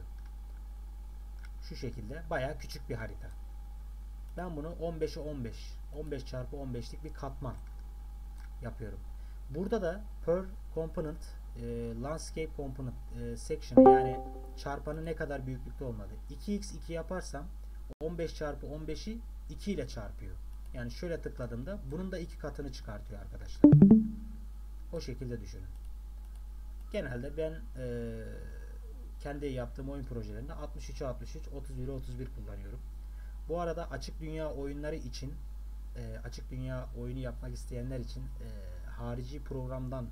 Şu şekilde bayağı küçük bir harita. Ben bunu 15'e 15 çarpı 15'lik bir katman yapıyorum. Burada da per component landscape component section, yani çarpanı ne kadar büyüklükte olmalı. 2x2 yaparsam 15 çarpı 15'i 2 ile çarpıyor. Yani şöyle tıkladığımda bunun da 2 katını çıkartıyor arkadaşlar. O şekilde düşünün. Genelde ben kendi yaptığım oyun projelerinde 63'e 63, 31'e 31 kullanıyorum. Bu arada açık dünya oyunları için, açık dünya oyunu yapmak isteyenler için harici programdan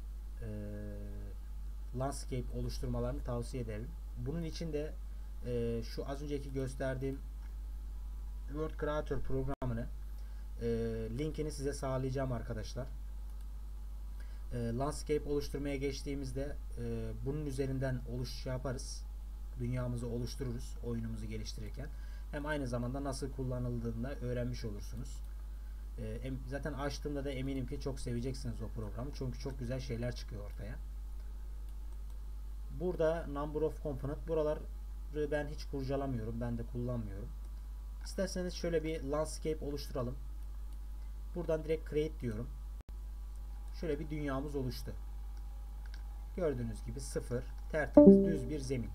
landscape oluşturmalarını tavsiye ederim. Bunun için de şu az önceki gösterdiğim World Creator programını linkini size sağlayacağım arkadaşlar. Landscape oluşturmaya geçtiğimizde bunun üzerinden yaparız. Dünyamızı oluştururuz oyunumuzu geliştirirken. Hem aynı zamanda nasıl kullanıldığını da öğrenmiş olursunuz. Zaten açtığımda da eminim ki çok seveceksiniz o programı. Çünkü çok güzel şeyler çıkıyor ortaya. Burada number of component, buraları ben hiç kurcalamıyorum. Ben de kullanmıyorum. İsterseniz şöyle bir landscape oluşturalım. Buradan direkt create diyorum. Şöyle bir dünyamız oluştu. Gördüğünüz gibi sıfır, tertemiz, düz bir zemin.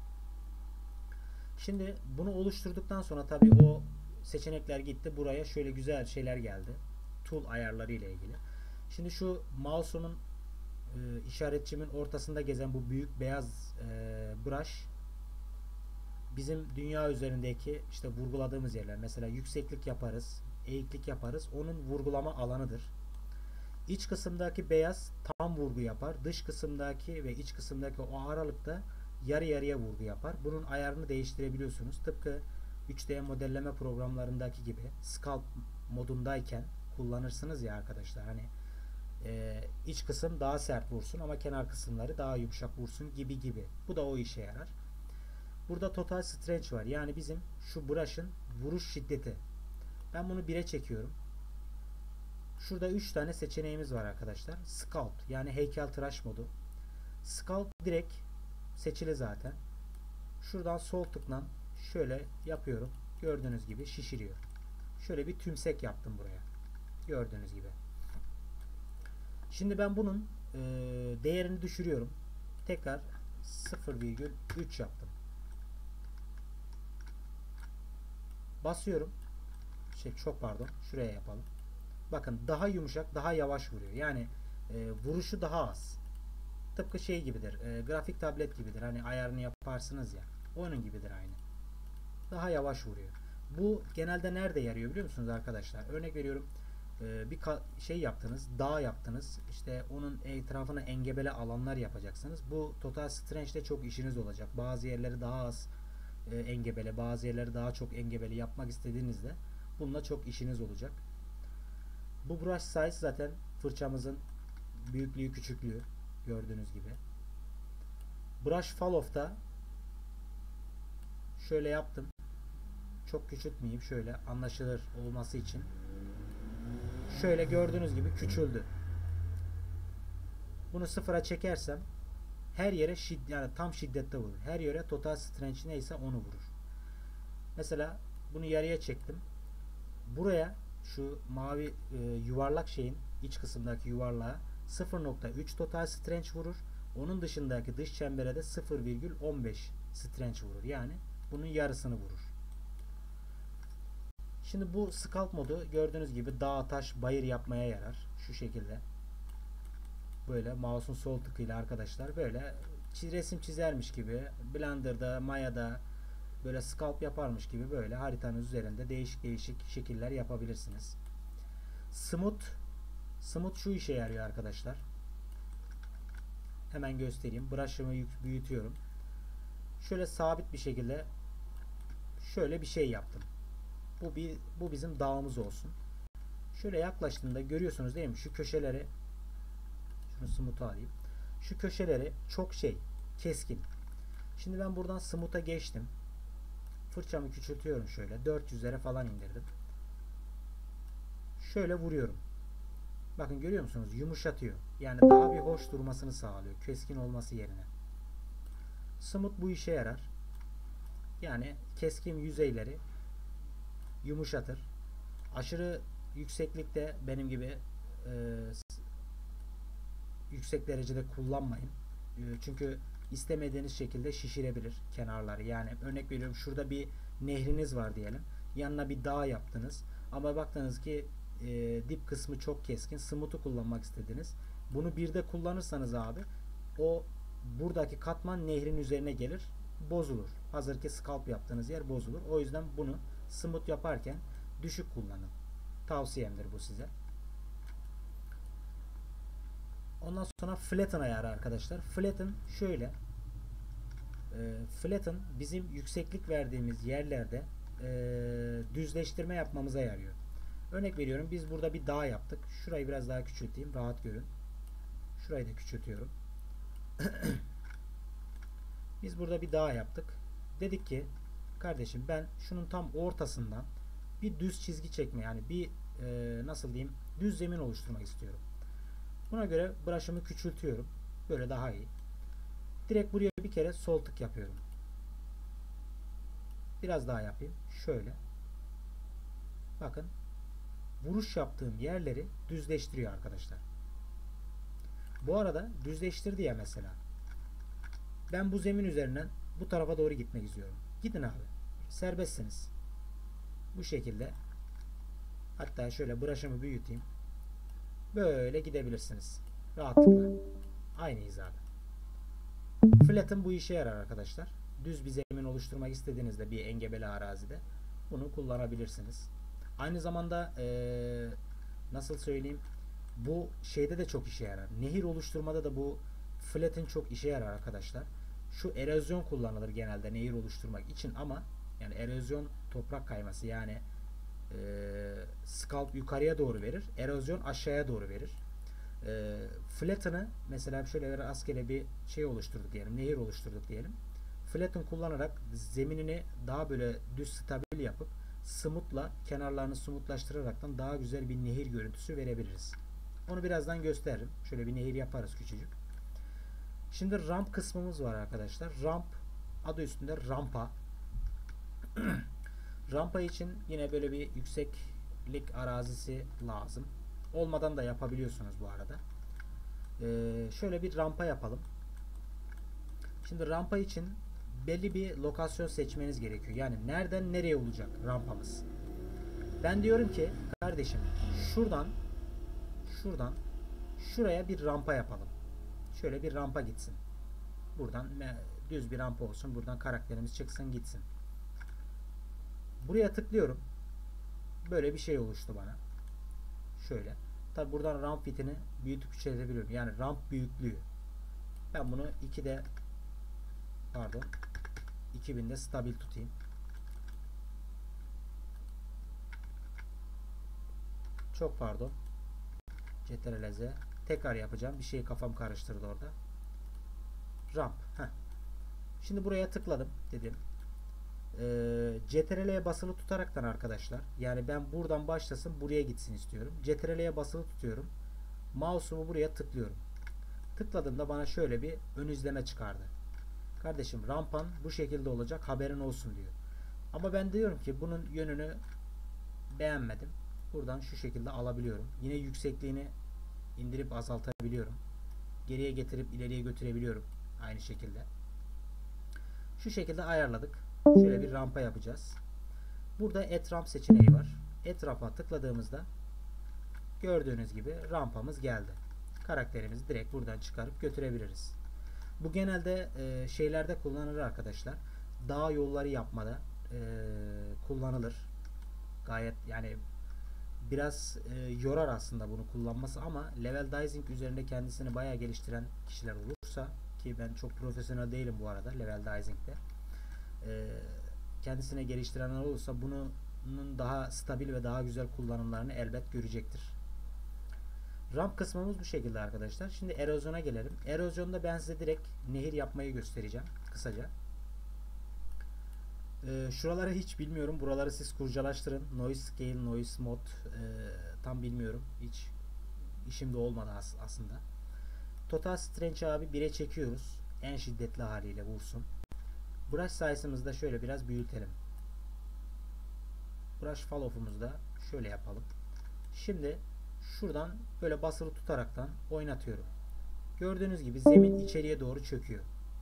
Şimdi bunu oluşturduktan sonra tabii o seçenekler gitti. Buraya şöyle güzel şeyler geldi. Tool ayarları ile ilgili. Şimdi şu mouse'umun işaretçimin ortasında gezen bu büyük beyaz brush bizim dünya üzerindeki işte vurguladığımız yerler. Mesela yükseklik yaparız, eğiklik yaparız. Onun vurgulama alanıdır. İç kısımdaki beyaz tam vurgu yapar. Dış kısımdaki ve iç kısımdaki o aralıkta yarı yarıya vurgu yapar. Bunun ayarını değiştirebiliyorsunuz. Tıpkı 3D modelleme programlarındaki gibi sculpt modundayken kullanırsınız ya arkadaşlar. Hani iç kısım daha sert vursun ama kenar kısımları daha yumuşak vursun gibi. Bu da o işe yarar. Burada total stretch var. Yani bizim şu brush'ın vuruş şiddeti. Ben bunu 1'e çekiyorum. Şurada 3 tane seçeneğimiz var arkadaşlar. Sculpt yani heykeltıraş modu. Sculpt direkt seçili zaten. Şuradan sol tıkla şöyle yapıyorum. Gördüğünüz gibi şişiriyor. Şöyle bir tümsek yaptım buraya. Gördüğünüz gibi. Şimdi ben bunun değerini düşürüyorum. Tekrar 0,3 yaptım. Basıyorum. Çok pardon. Şuraya yapalım. Bakın daha yumuşak, daha yavaş vuruyor. Yani vuruşu daha az. Tıpkı şey gibidir. Grafik tablet gibidir. Hani ayarını yaparsınız ya. Onun gibidir aynı. Daha yavaş vuruyor. Bu genelde nerede yarıyor biliyor musunuz arkadaşlar? Örnek veriyorum. Bir şey yaptınız, dağ yaptınız. İşte onun etrafına engebeli alanlar yapacaksınız. Bu Total Strange'de çok işiniz olacak. Bazı yerleri daha az engebeli, bazı yerleri daha çok engebeli yapmak istediğinizde bununla çok işiniz olacak. Bu brush size zaten fırçamızın büyüklüğü, küçüklüğü gördüğünüz gibi. Brush fall off'ta şöyle yaptım. Çok küçültmeyeyim, şöyle anlaşılır olması için. Şöyle gördüğünüz gibi küçüldü. Bunu sıfıra çekersem her yere yani tam şiddette vurur. Her yere total strange neyse onu vurur. Mesela bunu yarıya çektim. Buraya şu mavi yuvarlak şeyin iç kısımdaki yuvarlağa 0,3 total strange vurur. Onun dışındaki dış çembere de 0,15 strange vurur. Yani bunun yarısını vurur. Şimdi bu sculpt modu gördüğünüz gibi dağ, taş, bayır yapmaya yarar. Şu şekilde. Böyle mouse'un sol tıkıyla arkadaşlar böyle resim çizermiş gibi Blender'da, Maya'da böyle sculpt yaparmış gibi böyle haritanın üzerinde değişik değişik şekiller yapabilirsiniz. Smooth şu işe yarıyor arkadaşlar. Hemen göstereyim. Brush'ımı büyütüyorum. Şöyle sabit bir şekilde şöyle bir şey yaptım. Bu bizim dağımız olsun. Şöyle yaklaştığında görüyorsunuz değil mi? Şu köşeleri şunu smooth'a alayım. Şu köşeleri çok keskin. Şimdi ben buradan smooth'a geçtim. Fırçamı küçültüyorum şöyle. 400'lere falan indirdim. Şöyle vuruyorum. Bakın görüyor musunuz? Yumuşatıyor. Yani daha bir hoş durmasını sağlıyor. Keskin olması yerine. Smooth bu işe yarar. Yani keskin yüzeyleri yumuşatır. Aşırı yükseklikte benim gibi yüksek derecede kullanmayın. Çünkü istemediğiniz şekilde şişirebilir kenarları. Yani örnek veriyorum şurada bir nehriniz var diyelim. Yanına bir dağ yaptınız. Ama baktınız ki dip kısmı çok keskin. Smooth'u kullanmak istediniz. Bunu bir de kullanırsanız abi o buradaki katman nehrin üzerine gelir. Bozulur. Hazır ki scalp yaptığınız yer bozulur. O yüzden bunu smooth yaparken düşük kullanın. Tavsiyemdir bu size. Ondan sonra flatten ayarı arkadaşlar. Flatten şöyle. Flatten bizim yükseklik verdiğimiz yerlerde düzleştirme yapmamıza yarıyor. Örnek veriyorum biz burada bir dağ yaptık. Şurayı biraz daha küçülteyim. Rahat görün. Şurayı da küçültüyorum. Biz burada bir dağ yaptık. Dedik ki kardeşim ben şunun tam ortasından bir düz çizgi çekme yani bir nasıl diyeyim düz zemin oluşturmak istiyorum. Buna göre brush'ımı küçültüyorum. Böyle daha iyi. Direkt buraya bir kere sol tık yapıyorum. Biraz daha yapayım. Şöyle. Bakın. Vuruş yaptığım yerleri düzleştiriyor arkadaşlar. Bu arada düzleştirdi ya mesela. Ben bu zemin üzerinden bu tarafa doğru gitmek istiyorum. Gidin abi. Serbestsiniz. Bu şekilde. Hatta şöyle brush'ımı büyüteyim. Böyle gidebilirsiniz. Rahatlıkla. Aynı hizada. Flatten bu işe yarar arkadaşlar. Düz bir zemin oluşturmak istediğinizde bir engebeli arazide bunu kullanabilirsiniz. Aynı zamanda nasıl söyleyeyim bu şeyde de çok işe yarar. Nehir oluşturmada da bu flatten çok işe yarar arkadaşlar. Şu erozyon kullanılır genelde nehir oluşturmak için ama yani erozyon toprak kayması yani scalp yukarıya doğru verir. Erozyon aşağıya doğru verir. Flatten'ı mesela şöyle rastgele bir şey oluşturduk diyelim. Nehir oluşturduk diyelim. Flatten kullanarak zeminini daha böyle düz stabil yapıp smooth'la kenarlarını smoothlaştıraraktan daha güzel bir nehir görüntüsü verebiliriz. Onu birazdan gösteririm. Şöyle bir nehir yaparız küçücük. Şimdi ramp kısmımız var arkadaşlar. Ramp adı üstünde rampa. Rampa için yine böyle bir yükseklik arazisi lazım. Olmadan da yapabiliyorsunuz bu arada. Şöyle bir rampa yapalım. Şimdi rampa için belli bir lokasyon seçmeniz gerekiyor. Yani nereden nereye olacak rampamız? Ben diyorum ki kardeşim şuradan şuraya bir rampa yapalım. Şöyle bir rampa gitsin. Buradan düz bir rampa olsun. Buradan karakterimiz çıksın gitsin. Buraya tıklıyorum. Böyle bir şey oluştu bana. Şöyle. Tabi buradan ramp fitini büyütüp küçültebiliyorum. Yani ramp büyüklüğü. Ben bunu 2000'de stabil tutayım. Çok pardon. CTRL-Z. Tekrar yapacağım. Bir şey kafam karıştırdı orada. Ramp. Heh. Şimdi buraya tıkladım dedim. CTRL'ye basılı tutaraktan arkadaşlar. Yani ben buradan başlasın buraya gitsin istiyorum. CTRL'ye basılı tutuyorum. Mouse'umu buraya tıklıyorum. Tıkladığımda bana şöyle bir ön izleme çıkardı. Kardeşim rampan bu şekilde olacak haberin olsun diyor. Ama ben diyorum ki bunun yönünü beğenmedim. Buradan şu şekilde alabiliyorum. Yine yüksekliğini indirip azaltabiliyorum. Geriye getirip ileriye götürebiliyorum. Aynı şekilde. Şu şekilde ayarladık. Şöyle bir rampa yapacağız. Burada add ramp seçeneği var. Add ramp'a tıkladığımızda gördüğünüz gibi rampamız geldi. Karakterimizi direkt buradan çıkarıp götürebiliriz. Bu genelde şeylerde kullanılır arkadaşlar. Dağ yolları yapmada kullanılır. Gayet yani biraz yorar aslında bunu kullanması ama level dicing üzerinde kendisini bayağı geliştiren kişiler olursa ki ben çok profesyonel değilim bu arada level dicing'de. Kendisine geliştirenler olursa bunun daha stabil ve daha güzel kullanımlarını elbet görecektir. Ramp kısmımız bu şekilde arkadaşlar. Şimdi erozyona gelelim. Erozyonda ben size direkt nehir yapmayı göstereceğim kısaca. Şuraları hiç bilmiyorum. Buraları siz kurcalaştırın. Noise scale, noise mod tam bilmiyorum. Hiç işimde olmadı aslında. Total Strength abi 1'e çekiyoruz. En şiddetli haliyle vursun. Brush size'ımızı da şöyle biraz büyütelim. Brush fall off'umuzu da şöyle yapalım. Şimdi şuradan böyle basılı tutaraktan oynatıyorum. Gördüğünüz gibi zemin içeriye doğru çöküyor.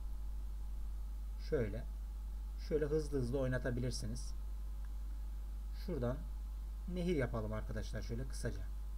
Şöyle hızlı hızlı oynatabilirsiniz. Şuradan nehir yapalım arkadaşlar şöyle kısaca.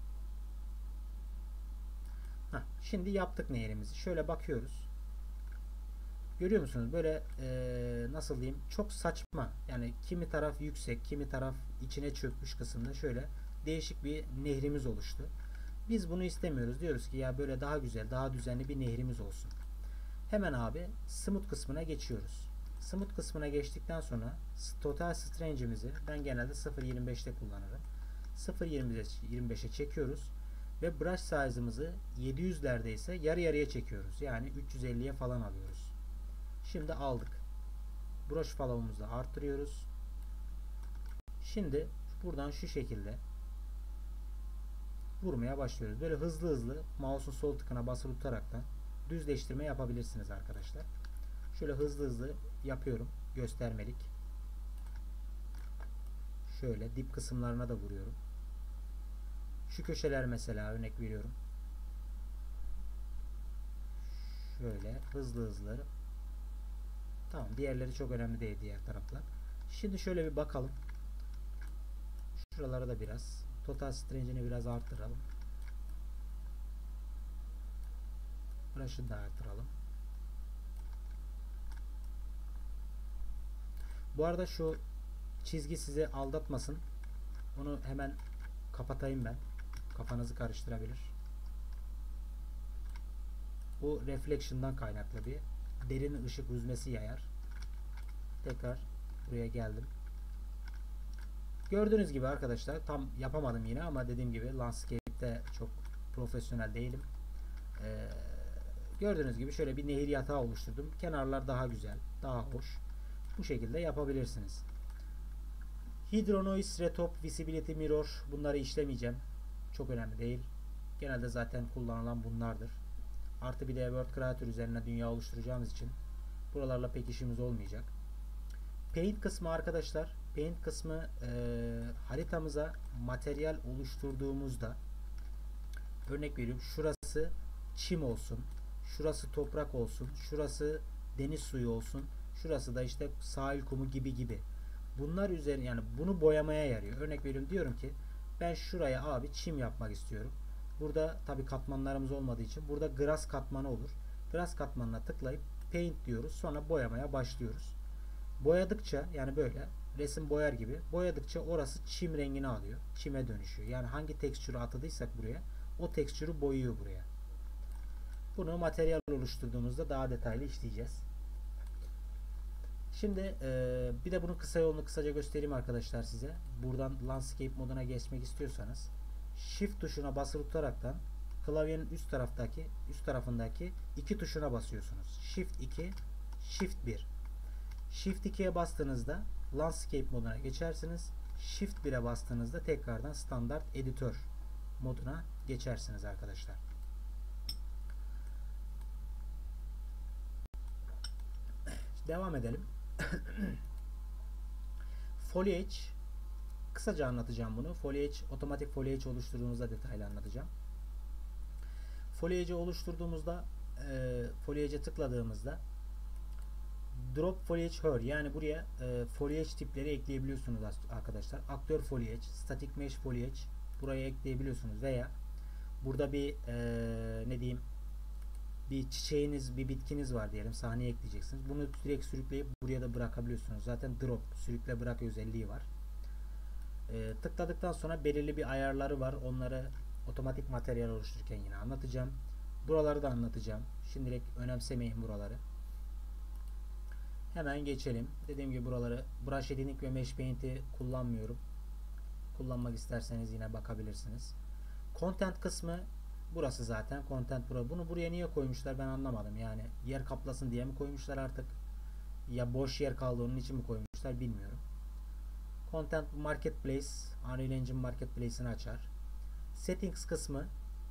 Şimdi yaptık nehirimizi. Şöyle bakıyoruz. Görüyor musunuz? Böyle nasıl diyeyim? Çok saçma. Yani kimi taraf yüksek, kimi taraf içine çökmüş kısımda şöyle değişik bir nehrimiz oluştu. Biz bunu istemiyoruz. Diyoruz ki ya böyle daha güzel, daha düzenli bir nehrimiz olsun. Hemen abi smooth kısmına geçiyoruz. Smooth kısmına geçtikten sonra total strength'imizi ben genelde 0.25'te kullanırım. 0.25'e çekiyoruz ve brush size'ımızı 700'lerde ise yarı yarıya çekiyoruz. Yani 350'ye falan alıyoruz. Şimdi aldık. Brush follow'umuzu da arttırıyoruz. Şimdi buradan şu şekilde vurmaya başlıyoruz. Böyle hızlı hızlı mouse'un sol tıkına basılı tutaraktan düzleştirme yapabilirsiniz arkadaşlar. Şöyle hızlı hızlı yapıyorum. Göstermelik. Şöyle dip kısımlarına da vuruyorum. Şu köşeler mesela örnek veriyorum. Şöyle hızlı hızlı. Tamam. Diğerleri çok önemli değil diğer taraflar. Şimdi şöyle bir bakalım. Şuralara da biraz. Total strength'ini biraz arttıralım. Brush'ı da arttıralım. Bu arada şu çizgi sizi aldatmasın. Onu hemen kapatayım ben. Kafanızı karıştırabilir. Bu reflection'dan kaynaklı bir derin ışık hüzmesi yayar. Tekrar buraya geldim. Gördüğünüz gibi arkadaşlar tam yapamadım yine ama dediğim gibi landscape'te çok profesyonel değilim. Gördüğünüz gibi şöyle bir nehir yatağı oluşturdum. Kenarlar daha güzel, daha hoş. Bu şekilde yapabilirsiniz. Hydronoise, Retop, Visibility Mirror, bunları işlemeyeceğim. Çok önemli değil. Genelde zaten kullanılan bunlardır. Artı bir de World Creator üzerine dünya oluşturacağımız için buralarla pek işimiz olmayacak. Paint kısmı arkadaşlar. Paint kısmı haritamıza materyal oluşturduğumuzda, örnek veriyorum, şurası çim olsun, şurası toprak olsun, şurası deniz suyu olsun, şurası da işte sahil kumu gibi gibi. Bunlar üzerine, yani bunu boyamaya yarıyor. Örnek veriyorum, diyorum ki ben şuraya abi çim yapmak istiyorum. Burada tabi katmanlarımız olmadığı için burada grass katmanı olur. Grass katmanına tıklayıp paint diyoruz. Sonra boyamaya başlıyoruz. Boyadıkça, yani böyle resim boyar gibi boyadıkça orası çim rengini alıyor. Çime dönüşüyor. Yani hangi tekstürü atadıysak buraya, o tekstürü boyuyor buraya. Bunu materyal oluşturduğumuzda daha detaylı işleyeceğiz. Şimdi bir de bunun kısa yolunu kısaca göstereyim arkadaşlar size. Buradan landscape moduna geçmek istiyorsanız Shift tuşuna basılı tutaraktan klavyenin üst tarafındaki iki tuşuna basıyorsunuz. Shift 2, Shift 1. Shift 2'ye bastığınızda landscape moduna geçersiniz. Shift 1'e bastığınızda tekrardan standart editör moduna geçersiniz arkadaşlar. Devam edelim. Foliage, kısaca anlatacağım bunu. Foliage, otomatik foliage oluşturduğumuzda detaylı anlatacağım. Foliage'i oluşturduğumuzda foliage'e tıkladığımızda drop foliage her, yani buraya foliage tipleri ekleyebiliyorsunuz arkadaşlar. Aktör foliage, static mesh foliage buraya ekleyebiliyorsunuz veya burada bir ne diyeyim, bir çiçeğiniz, bir bitkiniz var diyelim, sahneye ekleyeceksiniz. Bunu direkt sürükleyip buraya da bırakabiliyorsunuz. Zaten drop, sürükle bırak özelliği var. Tıkladıktan sonra belirli bir ayarları var. Onları otomatik materyal oluştururken yine anlatacağım. Buraları da anlatacağım. Şimdilik önemsemeyin buraları. Hemen geçelim. Dediğim gibi buraları, brush editing ve mesh paint'i kullanmıyorum. Kullanmak isterseniz yine bakabilirsiniz. Content kısmı burası zaten. Content burada. Bunu buraya niye koymuşlar ben anlamadım. Yani yer kaplasın diye mi koymuşlar artık? Ya boş yer kaldı onun için mi koymuşlar bilmiyorum. Content Marketplace, Unreal Engine Marketplace'ini açar. Settings kısmı.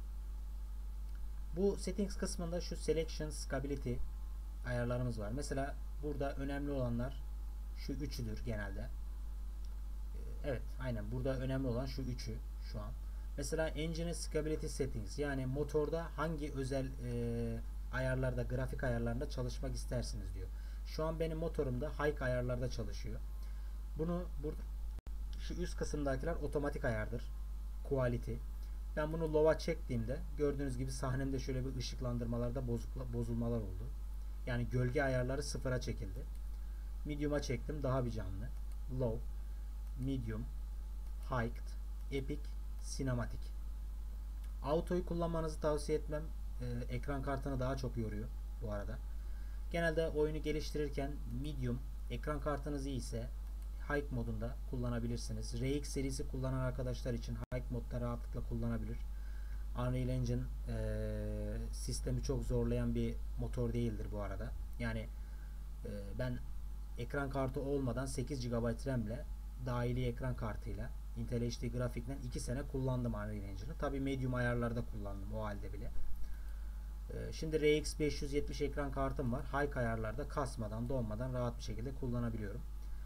Bu settings kısmında şu Selection, Scalability ayarlarımız var. Mesela burada önemli olanlar şu üçüdür genelde. Evet, aynen burada önemli olan şu üçü şu an. Mesela Engine Scalability Settings, yani motorda hangi özel ayarlarda, grafik ayarlarında çalışmak istersiniz diyor. Şu an benim motorumda high ayarlarda çalışıyor. Bunu şu üst kısımdakiler otomatik ayardır. Quality. Ben bunu low'a çektiğimde gördüğünüz gibi sahnemde şöyle bir ışıklandırmalarda bozulmalar oldu. Yani gölge ayarları sıfıra çekildi. Medium'a çektim, daha bir canlı. Low, medium, high, epic, sinematik. Auto'yu kullanmanızı tavsiye etmem. Ekran kartını daha çok yoruyor bu arada. Genelde oyunu geliştirirken medium, ekran kartınız iyi ise high modunda kullanabilirsiniz. RX serisi kullanan arkadaşlar için high modda rahatlıkla kullanabilir. Unreal Engine sistemi çok zorlayan bir motor değildir bu arada. Yani ben ekran kartı olmadan 8 GB RAM ile dahili ekran kartıyla Intel HD grafikten 2 sene kullandım Unreal Engine'ı. Tabi medium ayarlarda kullandım o halde bile. Şimdi RX 570 ekran kartım var. High ayarlarda kasmadan, donmadan rahat bir şekilde kullanabiliyorum.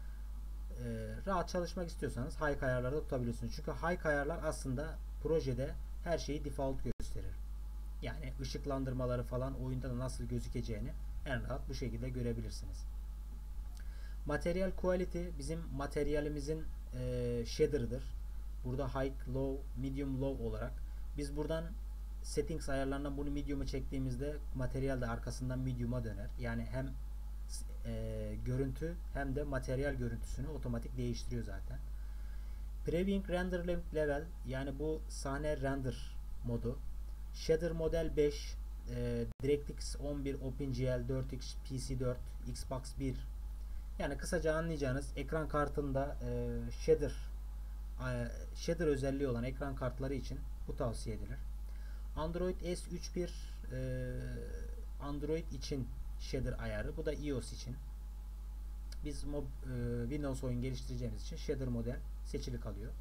Rahat çalışmak istiyorsanız high ayarlarda tutabiliyorsunuz. Çünkü high ayarlar aslında projede her şeyi default gösterir. Yani ışıklandırmaları falan oyunda da nasıl gözükeceğini en rahat bu şekilde görebilirsiniz. Material quality bizim materyalimizin shader'ıdır. Burada high, low, medium, low olarak. Biz buradan settings ayarlarından bunu medium'a çektiğimizde materyal de arkasından medium'a döner. Yani hem görüntü hem de materyal görüntüsünü otomatik değiştiriyor zaten. Previewing Render Level, yani bu sahne render modu. Shader Model 5, DirectX 11, OpenGL 4X, PC4, Xbox 1. Yani kısaca anlayacağınız ekran kartında shader özelliği olan ekran kartları için bu tavsiye edilir. Android S3.1 Android için shader ayarı. Bu da iOS için. Biz Windows oyun geliştireceğimiz için shader model seçili kalıyor.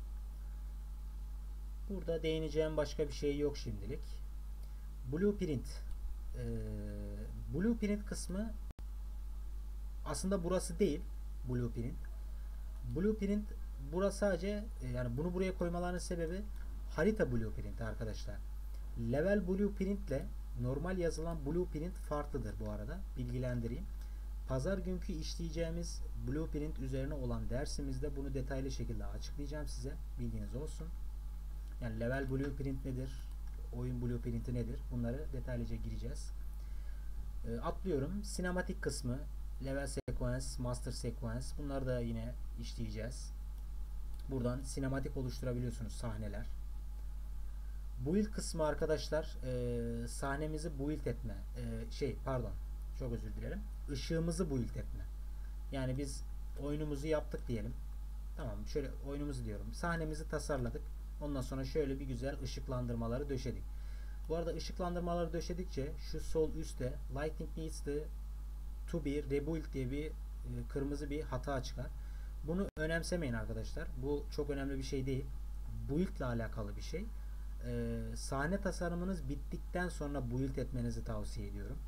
Burada değineceğim başka bir şey yok şimdilik. Blueprint. Ee, Blueprint kısmı aslında burası değil. Blueprint. Blueprint burası sadece yani bunu buraya koymalarının sebebi harita blueprint arkadaşlar. Level blueprint ile normal yazılan blueprint farklıdır bu arada. Bilgilendireyim. Pazar günkü işleyeceğimiz blueprint üzerine olan dersimizde bunu detaylı şekilde açıklayacağım size. Bilginiz olsun. Yani level blueprint nedir? Oyun blueprinti nedir? Bunları detaylıca gireceğiz. Atlıyorum. Sinematik kısmı, level sequence, master sequence. Bunları da yine işleyeceğiz. Buradan sinematik oluşturabiliyorsunuz sahneler. Build kısmı arkadaşlar sahnemizi build etme. Pardon. Çok özür dilerim. Işığımızı build etme. Yani biz oyunumuzu yaptık diyelim. Tamam, şöyle oyunumuzu diyorum. Sahnemizi tasarladık. Ondan sonra şöyle bir güzel ışıklandırmaları döşedik. Bu arada ışıklandırmaları döşedikçe şu sol üstte lighting needs to be rebuilt diye bir kırmızı bir hata çıkar. Bunu önemsemeyin arkadaşlar. Bu çok önemli bir şey değil. Build ile alakalı bir şey. Sahne tasarımınız bittikten sonra build etmenizi tavsiye ediyorum.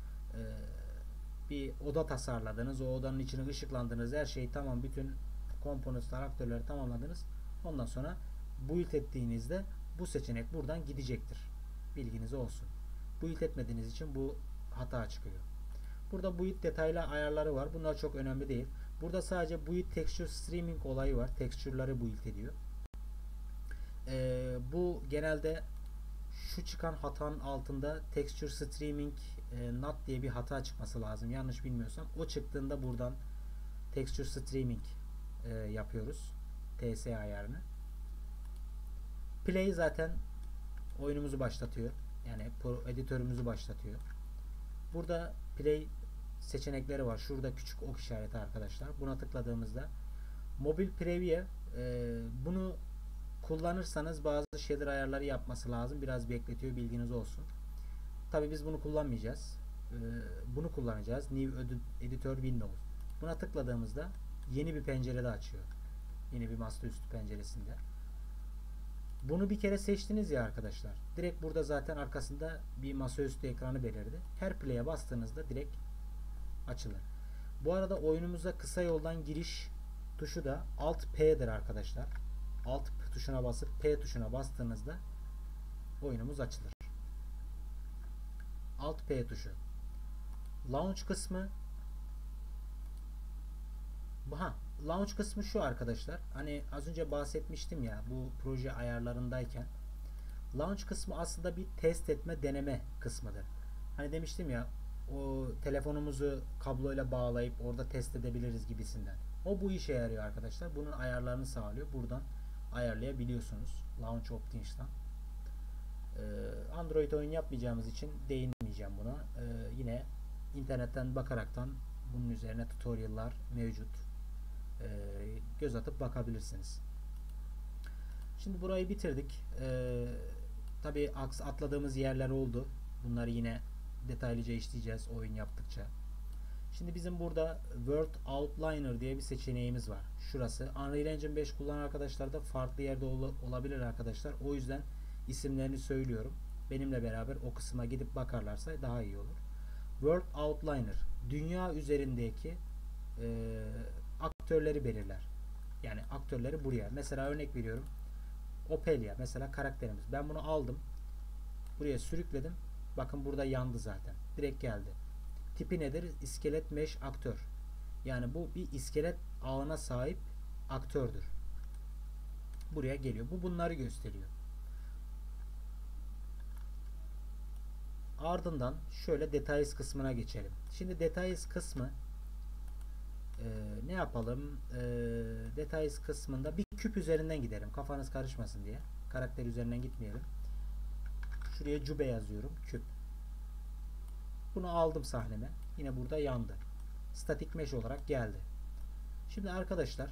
Bir oda tasarladınız. O odanın içini ışıklandırdınız. Her şey tamam. Bütün komponentler, aktörleri tamamladınız. Ondan sonra build ettiğinizde bu seçenek buradan gidecektir. Bilginiz olsun. Build etmediğiniz için bu hata çıkıyor. Burada build detaylı ayarları var. Bunlar çok önemli değil. Burada sadece build texture streaming olayı var. Texture'ları build ediyor. Bu genelde şu çıkan hatanın altında texture streaming not diye bir hata çıkması lazım. Yanlış bilmiyorsam. O çıktığında buradan texture streaming yapıyoruz. TS ayarını. Play zaten oyunumuzu başlatıyor. Yani editörümüzü başlatıyor. Burada play seçenekleri var. Şurada küçük ok işareti arkadaşlar. Buna tıkladığımızda mobil preview bunu kullanırsanız bazı shader ayarları yapması lazım. Biraz bekletiyor. Bilginiz olsun. Tabi biz bunu kullanmayacağız. Bunu kullanacağız. New Editor Windows. Buna tıkladığımızda yeni bir pencerede açıyor. Yeni bir masaüstü penceresinde. Bunu bir kere seçtiniz ya arkadaşlar. Direkt burada zaten arkasında bir masaüstü ekranı belirdi. Her play'e bastığınızda direkt açılır. Bu arada oyunumuza kısa yoldan giriş tuşu da Alt P'dir arkadaşlar. Alt tuşuna basıp P tuşuna bastığınızda oyunumuz açılır. Alt P tuşu. Launch kısmı launch kısmı şu arkadaşlar. Hani az önce bahsetmiştim ya bu proje ayarlarındayken. Launch kısmı aslında bir test etme deneme kısmıdır. Hani demiştim ya o telefonumuzu kabloyla bağlayıp orada test edebiliriz gibisinden. O bu işe yarıyor arkadaşlar. Bunun ayarlarını sağlıyor. Buradan ayarlayabiliyorsunuz. Launch Options'tan. Android oyun yapmayacağımız için değinmeyeceğim buna. Yine internetten bakaraktan bunun üzerine tutorial'lar mevcut. Göz atıp bakabilirsiniz. Şimdi burayı bitirdik. Tabi atladığımız yerler oldu. Bunları yine detaylıca işleyeceğiz oyun yaptıkça. Şimdi bizim burada World Outliner diye bir seçeneğimiz var. Şurası. Unreal Engine 5 kullanan arkadaşlar da farklı yerde olabilir arkadaşlar. O yüzden isimlerini söylüyorum. Benimle beraber o kısma gidip bakarlarsa daha iyi olur. World Outliner dünya üzerindeki aktörleri belirler. Yani aktörleri buraya. Mesela örnek veriyorum. Ophelia mesela karakterimiz. Ben bunu aldım. Buraya sürükledim. Bakın burada yandı zaten. Direkt geldi. Tipi nedir? İskelet mesh aktör. Yani bu bir iskelet ağına sahip aktördür. Buraya geliyor. Bu bunları gösteriyor. Ardından şöyle details kısmına geçelim. Şimdi details kısmı ne yapalım? Details kısmında bir küp üzerinden gidelim. Kafanız karışmasın diye. Karakter üzerinden gitmeyelim. Şuraya cube yazıyorum. Küp. Bunu aldım sahneme. Yine burada yandı. Static mesh olarak geldi. Şimdi arkadaşlar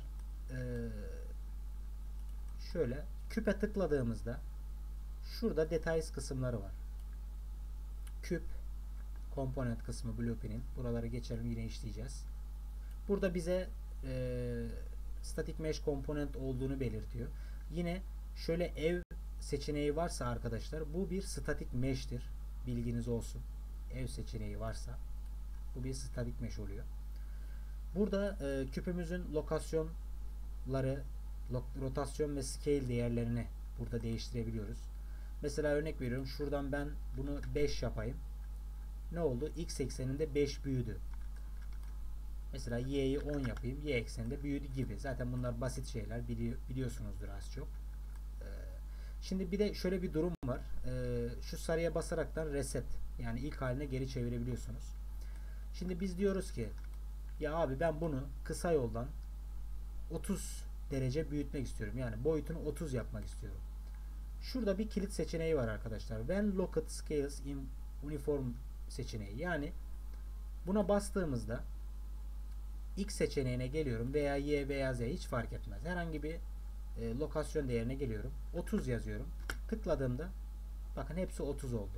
şöyle küpe tıkladığımızda şurada details kısımları var. Küp, komponent kısmı, blueprint. Buraları geçelim, yine işleyeceğiz. Burada bize static mesh komponent olduğunu belirtiyor. Yine şöyle ev seçeneği varsa arkadaşlar bu bir static mesh'tir. Bilginiz olsun. Ev seçeneği varsa bu bir static mesh oluyor. Burada küpümüzün lokasyonları, rotasyon ve scale değerlerini burada değiştirebiliyoruz. Mesela örnek veriyorum. Şuradan ben bunu 5 yapayım. Ne oldu? X ekseninde 5 büyüdü. Mesela y'yi 10 yapayım. Y ekseninde büyüdü gibi. Zaten bunlar basit şeyler. Biliyorsunuzdur az çok. Şimdi bir de şöyle bir durum var. Şu sarıya basaraktan reset. Yani ilk haline geri çevirebiliyorsunuz. Şimdi biz diyoruz ki ya abi ben bunu kısa yoldan 30 derece büyütmek istiyorum. Yani boyutunu 30 yapmak istiyorum. Şurada bir kilit seçeneği var arkadaşlar. When locked scales in uniform seçeneği. Yani buna bastığımızda X seçeneğine geliyorum veya Y veya Z hiç fark etmez. Herhangi bir lokasyon değerine geliyorum. 30 yazıyorum. Tıkladığımda bakın hepsi 30 oldu.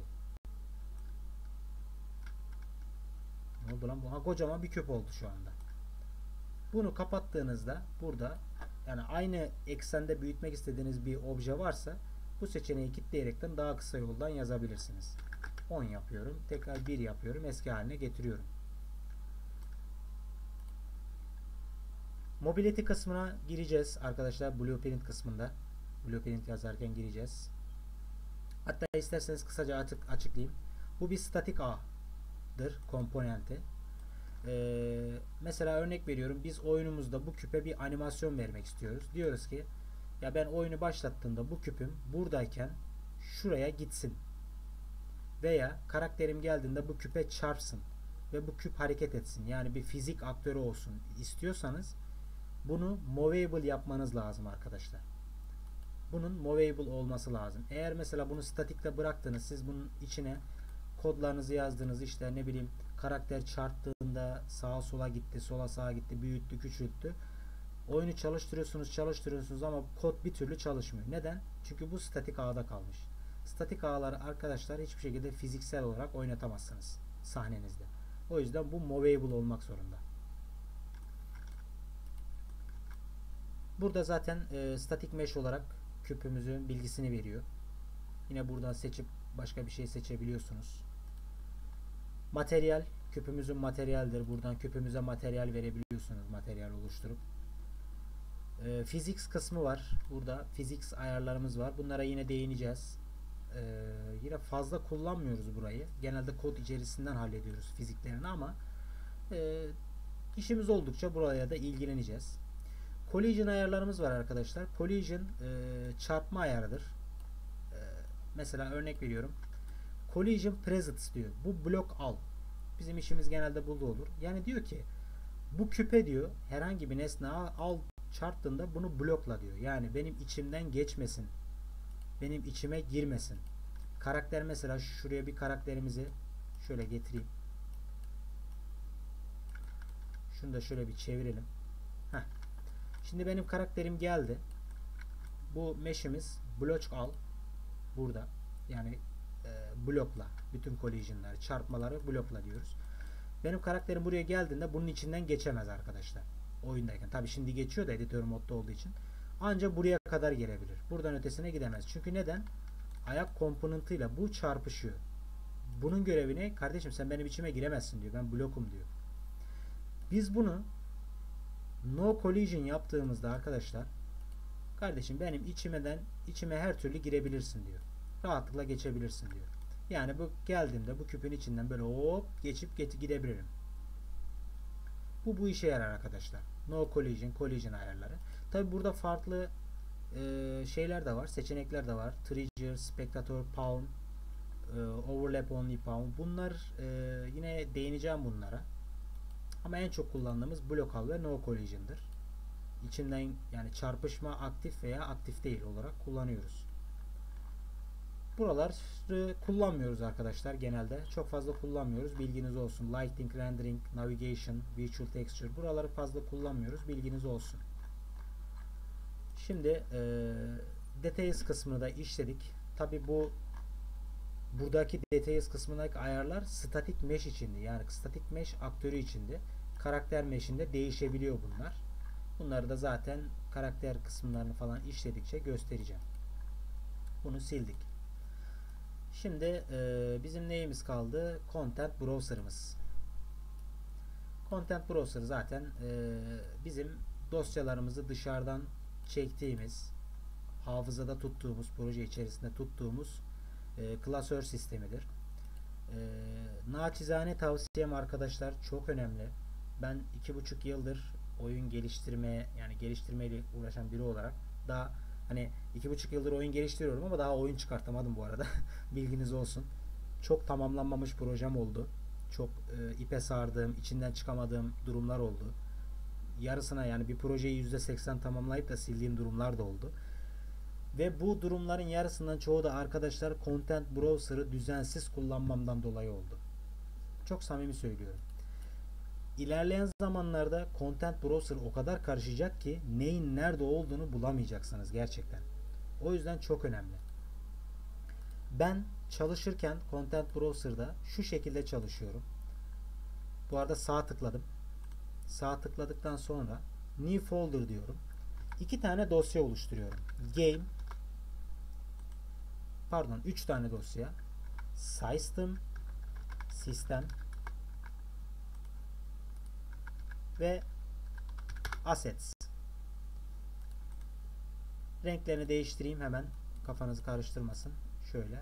Ne oldu lan bu? Ha, kocaman bir küp oldu şu anda. Bunu kapattığınızda burada yani aynı eksende büyütmek istediğiniz bir obje varsa bu seçeneği kilitleyerekten daha kısa yoldan yazabilirsiniz. 10 yapıyorum. Tekrar 1 yapıyorum. Eski haline getiriyorum. Mobility kısmına gireceğiz arkadaşlar. Blueprint kısmında. Blueprint yazarken gireceğiz. Hatta isterseniz kısaca açıklayayım. Bu bir statik ağdır. Komponenti. Mesela örnek veriyorum. Biz oyunumuzda bu küpe bir animasyon vermek istiyoruz. Diyoruz ki ya ben oyunu başlattığımda bu küpüm buradayken şuraya gitsin. Veya karakterim geldiğinde bu küpe çarpsın. Ve bu küp hareket etsin. Yani bir fizik aktörü olsun istiyorsanız bunu movable yapmanız lazım arkadaşlar. Bunun movable olması lazım. Eğer mesela bunu statikte bıraktınız, siz bunun içine kodlarınızı yazdınız, işte ne bileyim karakter çarptığında sağa sola gitti, sola sağa gitti, büyüttü, küçülttü. Oyunu çalıştırıyorsunuz ama kod bir türlü çalışmıyor. Neden? Çünkü bu statik ağda kalmış. Statik ağları arkadaşlar hiçbir şekilde fiziksel olarak oynatamazsınız sahnenizde. O yüzden bu movable olmak zorunda. Burada zaten static mesh olarak küpümüzün bilgisini veriyor. Yine buradan seçip başka bir şey seçebiliyorsunuz. Materyal, küpümüzün materyaldir. Buradan küpümüze materyal verebiliyorsunuz. Materyal oluşturup. Physics kısmı var. Burada physics ayarlarımız var. Bunlara yine değineceğiz. Yine fazla kullanmıyoruz burayı. Genelde kod içerisinden hallediyoruz fiziklerini ama işimiz oldukça buraya da ilgileneceğiz. Collision ayarlarımız var arkadaşlar. Collision çarpma ayarıdır. Mesela örnek veriyorum. Collision presence diyor. Bu blok al. Bizim işimiz genelde burada olur. Yani diyor ki bu küpe diyor herhangi bir nesne al çarptığında bunu blokla diyor. Yani benim içimden geçmesin. Benim içime girmesin. Karakter mesela şuraya bir karakterimizi şöyle getireyim. Şunu da şöyle bir çevirelim. Heh. Şimdi benim karakterim geldi. Bu mesh'imiz block al. Burada. Yani blokla. Bütün collision'ları, çarpmaları blokla diyoruz. Benim karakterim buraya geldiğinde bunun içinden geçemez arkadaşlar. Oyundayken. Tabi şimdi geçiyor da editör modda olduğu için. Ancak buraya kadar gelebilir. Buradan ötesine gidemez. Çünkü neden? Ayak komponentıyla bu çarpışıyor. Bunun görevi ne? Kardeşim sen benim içime giremezsin diyor. Ben blokum diyor. Biz bunu no collision yaptığımızda arkadaşlar kardeşim benim içime her türlü girebilirsin diyor. Rahatlıkla geçebilirsin diyor. Yani bu geldiğimde bu küpün içinden böyle hop geçip gidebilirim. Bu işe yarar arkadaşlar. No collision ayarları. Tabi burada farklı şeyler de var. Seçenekler de var. Trigger, Spectator, Pawn, Overlap Only Pawn. Bunlar yine değineceğim bunlara. Ama en çok kullandığımız Block ve No Collision'dır. İçinden yani çarpışma aktif veya aktif değil olarak kullanıyoruz. Buraları kullanmıyoruz arkadaşlar genelde. Çok fazla kullanmıyoruz. Bilginiz olsun. Lighting, Rendering, Navigation, Virtual Texture. Buraları fazla kullanmıyoruz. Bilginiz olsun. Şimdi Details kısmını da işledik. Tabi buradaki Details kısmındaki ayarlar Static Mesh içindi. Yani Static Mesh aktörü içindi. Karakter Mesh'inde değişebiliyor bunlar. Bunları da zaten karakter kısımlarını falan işledikçe göstereceğim. Bunu sildik. Şimdi bizim neyimiz kaldı? Content Browser'ımız. Content Browser zaten bizim dosyalarımızı dışarıdan çektiğimiz, hafızada tuttuğumuz, proje içerisinde tuttuğumuz klasör sistemidir. Naçizane tavsiyem arkadaşlar, çok önemli. Ben 2,5 yıldır oyun geliştirmeyle uğraşan biri olarak daha hani 2,5 yıldır oyun geliştiriyorum ama daha oyun çıkartamadım bu arada. Bilginiz olsun. Çok tamamlanmamış projem oldu. Çok ipe sardığım, içinden çıkamadığım durumlar oldu. Yarısına, yani bir projeyi %80 tamamlayıp da sildiğim durumlar da oldu. Ve bu durumların yarısından çoğu da arkadaşlar Content Browser'ı düzensiz kullanmamdan dolayı oldu. Çok samimi söylüyorum. İlerleyen zamanlarda Content Browser o kadar karışacak ki neyin nerede olduğunu bulamayacaksınız gerçekten. O yüzden çok önemli. Ben çalışırken Content Browser'da şu şekilde çalışıyorum. Bu arada sağ tıkladım. Sağ tıkladıktan sonra New Folder diyorum. 2 tane dosya oluşturuyorum. Game, pardon 3 tane dosya. System ve Assets. Renklerini değiştireyim hemen, kafanızı karıştırmasın. Şöyle.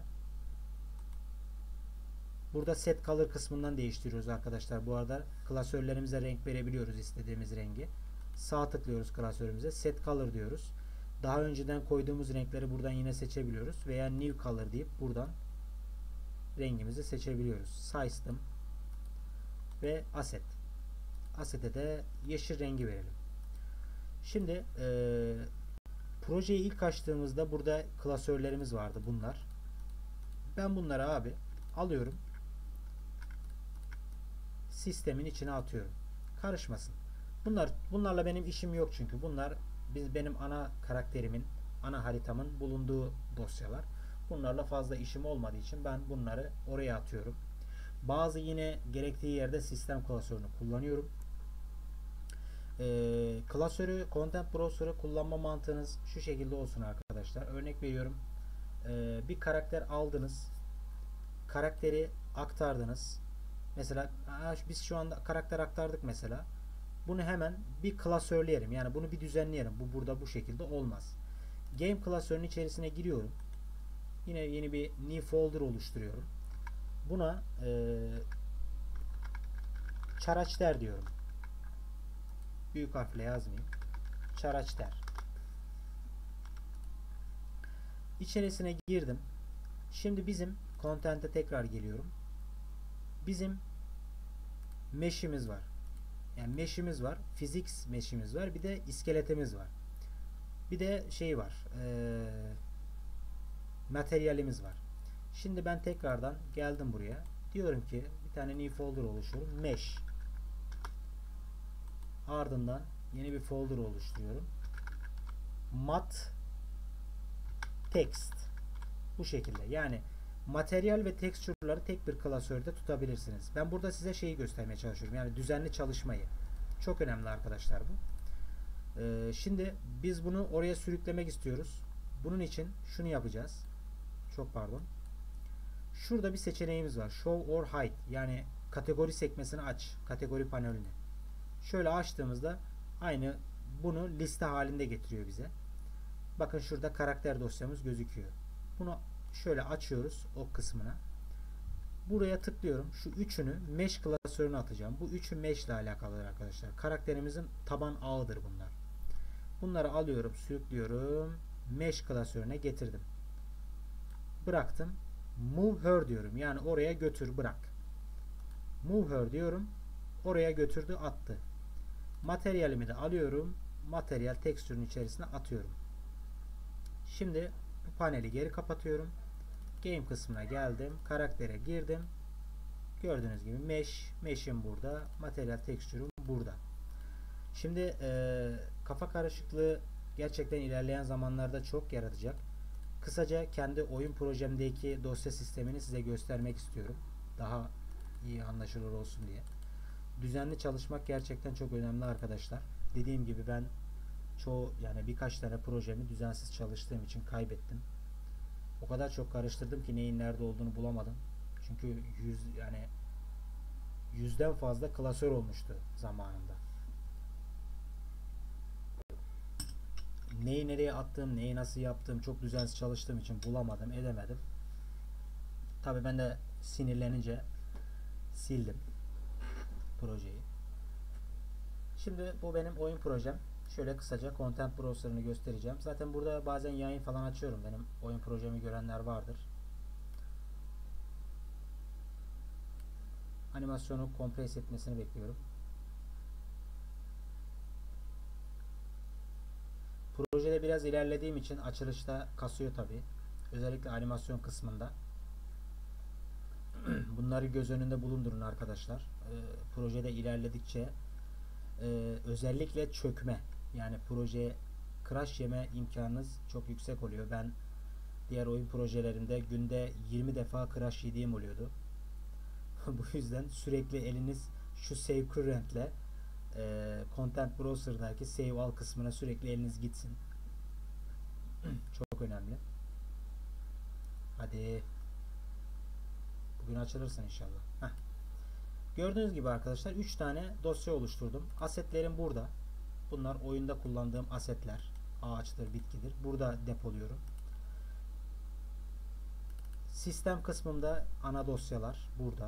Burada set color kısmından değiştiriyoruz arkadaşlar. Bu arada klasörlerimize renk verebiliyoruz, istediğimiz rengi. Sağ tıklıyoruz klasörümüze. Set color diyoruz. Daha önceden koyduğumuz renkleri buradan yine seçebiliyoruz. Veya new color deyip buradan rengimizi seçebiliyoruz. System ve Asset. Asset'e de yeşil rengi verelim. Şimdi projeyi ilk açtığımızda burada klasörlerimiz vardı bunlar. Ben bunları abi alıyorum. Sistemin içine atıyorum. Karışmasın. Bunlarla benim işim yok çünkü. Bunlar benim ana karakterimin, ana haritamın bulunduğu dosyalar. Bunlarla fazla işim olmadığı için ben bunları oraya atıyorum. Bazı yine gerektiği yerde sistem klasörünü kullanıyorum. Klasörü, Content Browser'ı kullanma mantığınız şu şekilde olsun arkadaşlar. Örnek veriyorum. Bir karakter aldınız. Karakteri aktardınız. Mesela biz şu anda karakter aktardık mesela. Bunu hemen bir klasörleyelim. Yani bunu bir düzenleyelim. Bu burada bu şekilde olmaz. Game klasörünün içerisine giriyorum. Yine yeni bir new folder oluşturuyorum. Buna Çaraçter diyorum. Büyük harfle yazmayayım. Çaraçter. İçerisine girdim. Şimdi bizim content'e tekrar geliyorum. Bizim mesh'imiz var. Yani mesh'imiz var. Physics mesh'imiz var. Bir de iskeletimiz var. Bir de şey var. Materyalimiz var. Şimdi ben tekrardan geldim buraya. Diyorum ki bir tane new folder oluşturuyorum. Mesh. Ardından yeni bir folder oluşturuyorum. Mat text. Bu şekilde. Yani materyal ve texture'ları tek bir klasörde tutabilirsiniz. Ben burada size şeyi göstermeye çalışıyorum. Yani düzenli çalışmayı. Çok önemli arkadaşlar bu. Şimdi biz bunu oraya sürüklemek istiyoruz. Bunun için şunu yapacağız. Çok pardon. Şurada bir seçeneğimiz var. Show or hide. Yani kategori sekmesini aç. Kategori panelini. Şöyle açtığımızda aynı bunu liste halinde getiriyor bize. Bakın şurada karakter dosyamız gözüküyor. Bunu şöyle açıyoruz o kısmına. Buraya tıklıyorum. Şu üçünü mesh klasörüne atacağım. Bu üçü mesh ile alakalı arkadaşlar. Karakterimizin taban ağıdır bunlar. Bunları alıyorum, sürüklüyorum. Mesh klasörüne getirdim. Bıraktım. Move her diyorum. Yani oraya götür, bırak. Move her diyorum. Oraya götürdü, attı. Materyalimi de alıyorum. Materyal tekstürün içerisine atıyorum. Şimdi bu paneli geri kapatıyorum. Game kısmına geldim. Karaktere girdim. Gördüğünüz gibi mesh'im burada. Materyal tekstürüm burada. Şimdi kafa karışıklığı gerçekten ilerleyen zamanlarda çok yaratacak. Kısaca kendi oyun projemdeki dosya sistemini size göstermek istiyorum. Daha iyi anlaşılır olsun diye. Düzenli çalışmak gerçekten çok önemli arkadaşlar. Dediğim gibi ben Yani birkaç tane projemi düzensiz çalıştığım için kaybettim. O kadar çok karıştırdım ki neyin nerede olduğunu bulamadım. Çünkü yani yüzden fazla klasör olmuştu zamanında. Neyi nereye attım, neyi nasıl yaptım çok düzensiz çalıştığım için bulamadım, edemedim. Tabii ben de sinirlenince sildim projeyi. Şimdi bu benim oyun projem. Şöyle kısaca Content Browser'ını göstereceğim. Zaten burada bazen yayın falan açıyorum. Benim oyun projemi görenler vardır. Animasyonu kompres etmesini bekliyorum. Projede biraz ilerlediğim için açılışta kasıyor tabi. Özellikle animasyon kısmında. Bunları göz önünde bulundurun arkadaşlar. Projede ilerledikçe özellikle çökme, yani projeye crash yeme imkanınız çok yüksek oluyor. Ben diğer oyun projelerinde günde 20 defa crash yediğim oluyordu. Bu yüzden sürekli eliniz şu save current'le Content Browser'daki save al kısmına sürekli eliniz gitsin. Çok önemli. Hadi bugün açılırsın inşallah. Heh. Gördüğünüz gibi arkadaşlar 3 tane dosya oluşturdum. Asetlerim burada. Bunlar oyunda kullandığım asetler. Ağaçtır, bitkidir. Burada depoluyorum. Sistem kısmında ana dosyalar burada.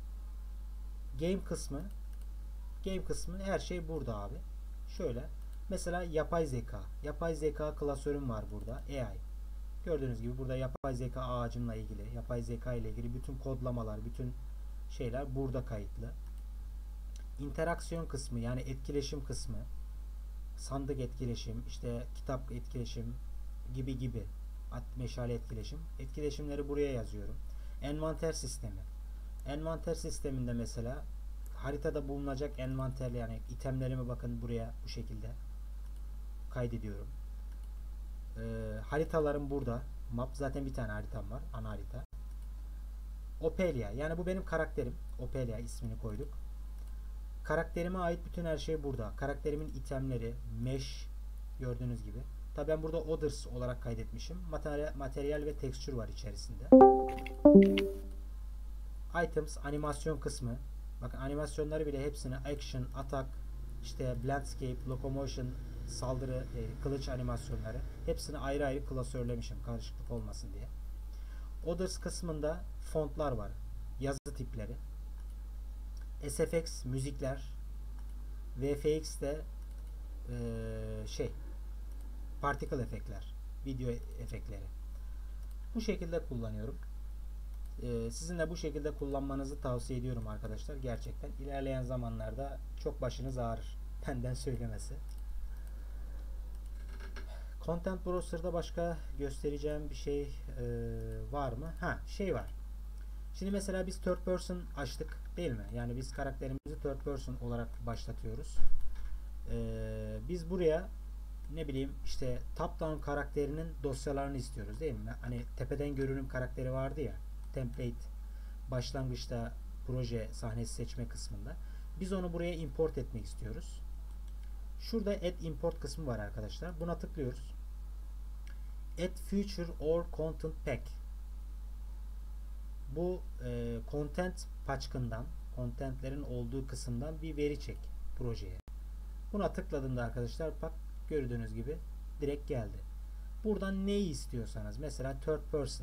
Game kısmı her şey burada abi. Şöyle mesela yapay zeka. Yapay zeka klasörüm var burada. AI. Gördüğünüz gibi burada yapay zeka ağacımla ilgili, yapay zeka ile ilgili bütün kodlamalar, bütün şeyler burada kayıtlı. İnteraksiyon kısmı, yani etkileşim kısmı, sandık etkileşim, işte kitap etkileşim gibi meşale etkileşim. Etkileşimleri buraya yazıyorum. Envanter sistemi. Envanter sisteminde mesela haritada bulunacak envanter, yani itemlerimi bakın buraya bu şekilde kaydediyorum. Haritalarım burada. Map, zaten bir tane haritam var. Ana harita. Ophelia. Yani bu benim karakterim. Ophelia ismini koyduk. Karakterime ait bütün her şey burada. Karakterimin itemleri, mesh, gördüğünüz gibi. Tabi ben burada others olarak kaydetmişim. Materyal ve texture var içerisinde. Items, animasyon kısmı. Bakın animasyonları bile hepsini action, attack, işte landscape, locomotion, saldırı, kılıç animasyonları hepsini ayrı ayrı klasörlemişim karışıklık olmasın diye. Others kısmında fontlar var. Yazı tipleri. SFX müzikler. VFX'de particle efektler. Video efektleri. Bu şekilde kullanıyorum. Sizin de bu şekilde kullanmanızı tavsiye ediyorum arkadaşlar. Gerçekten ilerleyen zamanlarda çok başınız ağrır. Benden söylemesi. Content Browser'da başka göstereceğim bir şey var mı? Şey var. Şimdi mesela biz third person açtık değil mi? Yani biz karakterimizi third person olarak başlatıyoruz. Biz buraya ne bileyim işte top down karakterinin dosyalarını istiyoruz değil mi? Hani tepeden görünüm karakteri vardı ya, template başlangıçta proje sahnesi seçme kısmında. Biz onu buraya import etmek istiyoruz. Şurada add import kısmı var arkadaşlar. Buna tıklıyoruz. Add feature or content pack. Bu content paçkından, contentlerin olduğu kısımdan bir veri çek projeye. Buna tıkladığımda arkadaşlar bak gördüğünüz gibi direkt geldi. Buradan neyi istiyorsanız, mesela third person,